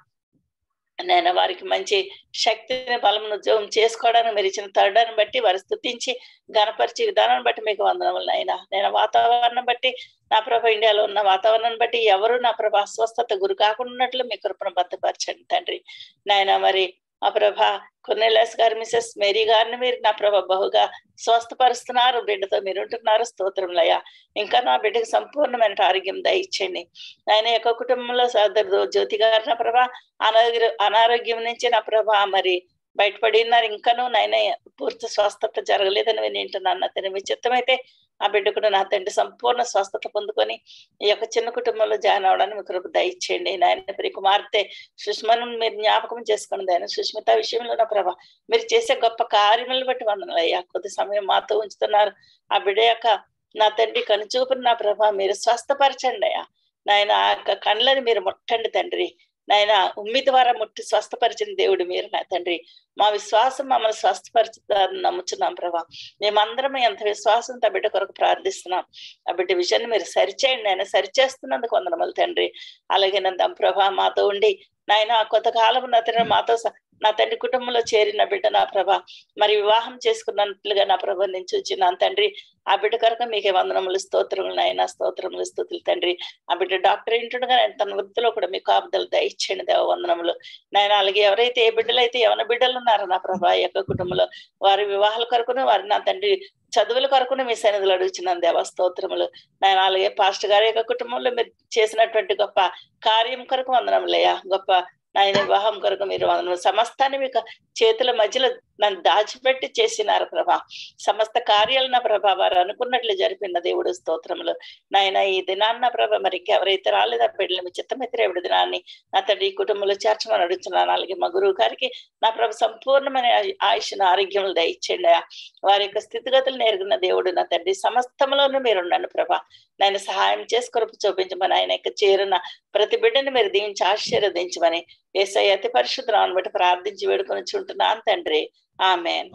నేను వారికి మంచి శక్తిని బలమును ఉద్యోగం చేసుకోవడానికి మీరు ఇచ్చిన తరుణాన్ని బట్టి వారు స్తుతించి గణపరిచే విధానాన్ని బట్టి మీకు వందనములు అయినా. నేను వాతావరణం బట్టి నా ప్రభా ఇండియాలో ఉన్న వాతావరణాన్ని బట్టి ఎవరు నా ప్రభా అస్వస్థత గురి కాకుండా ఉన్నట్లు మీ కృపను భద్రపరచండి తండ్రి. నాయన మరి ఆ ప్రభా కొర్నేలియస్ గారు మిసెస్ మేరీ గారిని మీరు నా ప్రభా బహుగా స్వస్థపరుస్తున్నారు, బిడ్డతో మీరు ఉంటున్నారు. స్తోత్రములయ్యా. ఇంకా నా బిడ్డకు సంపూర్ణమైన ఆరోగ్యం దయచేయండి. ఆయన యొక్క కుటుంబంలో సోదరు జ్యోతి గారు నా ప్రభా అనారోగ్య అనారోగ్యం నుంచి నా ప్రభా మరి బయటపడి ఉన్నారు. ఇంకాను నాయన పూర్తి స్వస్థత జరగలేదని నేను వింటున్నాను. అతని మీ చిత్తమైతే ఆ బిడ్డ కూడా నా తండ్రి సంపూర్ణ స్వస్థత పొందుకొని ఈ యొక్క చిన్న కుటుంబంలో జాయిన్ అవడానికి మీ కృప దయచేయండి. నాయన ప్రియ కుమార్తె సుష్మను మీరు జ్ఞాపకం చేసుకోండి. ఆయన సుష్మిత విషయంలో నా ప్రభా మీరు చేసే గొప్ప కార్యములను బట్టి వందనలయ్యా. కొద్ది సమయం మాతో ఉంచుతున్నారు. ఆ బిడ్డ యొక్క నా తండ్రి కనుచూపుని నా ప్రభా మీరు స్వస్థపరచండి అయ్యా. నాయన ఆ యొక్క కళ్ళని మీరు ముట్టండి తండ్రి. నాయన ఉమ్మి ద్వారా ముట్టి స్వస్థపరిచిన దేవుడు మీరు నా తండ్రి. మా విశ్వాసం మమ్మల్ని స్వస్థపరిచారని నమ్ముచున్నాం ప్రభా. మేమందరం ఎంత విశ్వాసంతో ఆ బిడ్డ కొరకు ప్రార్థిస్తున్నాం. ఆ బిడ్డ విషయాన్ని మీరు సరిచేయండి. ఆయన సరిచేస్తున్నందుకు వందనములు తండ్రి. అలాగే నందం ప్రభా మాతో ఉండి నాయన కొంతకాలం నా తండ్రి మాతో నా తండ్రి కుటుంబంలో చేరిన బిడ్డ నా ప్రభా మరి వివాహం చేసుకున్నట్లుగా నా ప్రభా నేను చూచినాను తండ్రి. ఆ బిడ్డ కనుక మీకే వందనములు, స్తోత్రములు నాయన, స్తోత్రములు, స్తుతులు తండ్రి. ఆ బిడ్డ డాక్టర్ ఏంటుండగా తన వృత్తిలో కూడా మీకు కాపుదలు దయచేయండి దేవ, వందనములు నాయన. అలాగే ఎవరైతే ఏ బిడ్డలు అయితే ఎవరి బిడ్డలు ఉన్నారో నా ప్రభా ఈ యొక్క కుటుంబంలో వారి వివాహాల కొరకును వారి నా తండ్రి చదువుల కొరకును మీ సన్నిధిలో అడుగుచున్నాను దేవ, స్తోత్రములు నాయన. అలాగే పాస్టర్ గారి యొక్క కుటుంబంలో మీరు చేసినటువంటి గొప్ప కార్యం కొరకు వందనములయ్యా. గొప్ప నాయన వివాహం కొరకు మీరు సమస్తాన్ని మీకు చేతుల మధ్యలో నన్ను దాచిపెట్టి చేసినారు ప్రభా. సమస్త కార్యాలు నా ప్రభా వారు అనుకున్నట్లు జరిపిన దేవుడు, స్తోత్రములు నాయన. ఈ దినాన్న ప్రభా మరి ఇంకెవరైతే రాలేదా బిడ్డలు మీ చిత్తమైతే రేపటి దినాన్ని నా తండ్రి ఈ కుటుంబంలో చేర్చమని అడుగుతున్నాను. అలాగే మా గురువు గారికి నా ప్రభు సంపూర్ణమైన ఆయుష్ను ఆరోగ్యములు దయచేయండి. వారి యొక్క స్థితిగతులు నేర్గిన దేవుడు నా తండ్రి సమస్తంలోనూ మీరు ఉండండి ప్రభా. నేను సహాయం చేసి కొరకు చూపించమని ఆయన యొక్క చేరిన ప్రతి బిడ్డని మీరు దీవించి ఆశీర్వదించమని యేసయ్య అతి పరిశుద్ధ నామమున బట్టి ప్రార్థించి వేడుకొని చుంటున్నాను తండ్రి. ఆమేన్.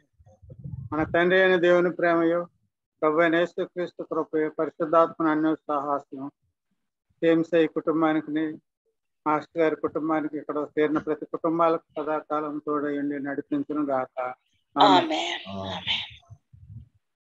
మన తండ్రి అయిన దేవుని ప్రేమయు ప్రభువైన యేసుక్రీస్తు కృపయు పరిశుద్ధాత్మ అన్య సహాస్యం సేమ్సై కుటుంబానికి మాస్టర్ గారి కుటుంబానికి ఇక్కడ చేరిన ప్రతి కుటుంబాలకు సదాకాలం తోడయండి నడిపించును గాక. ఆమేన్. ఆమేన్.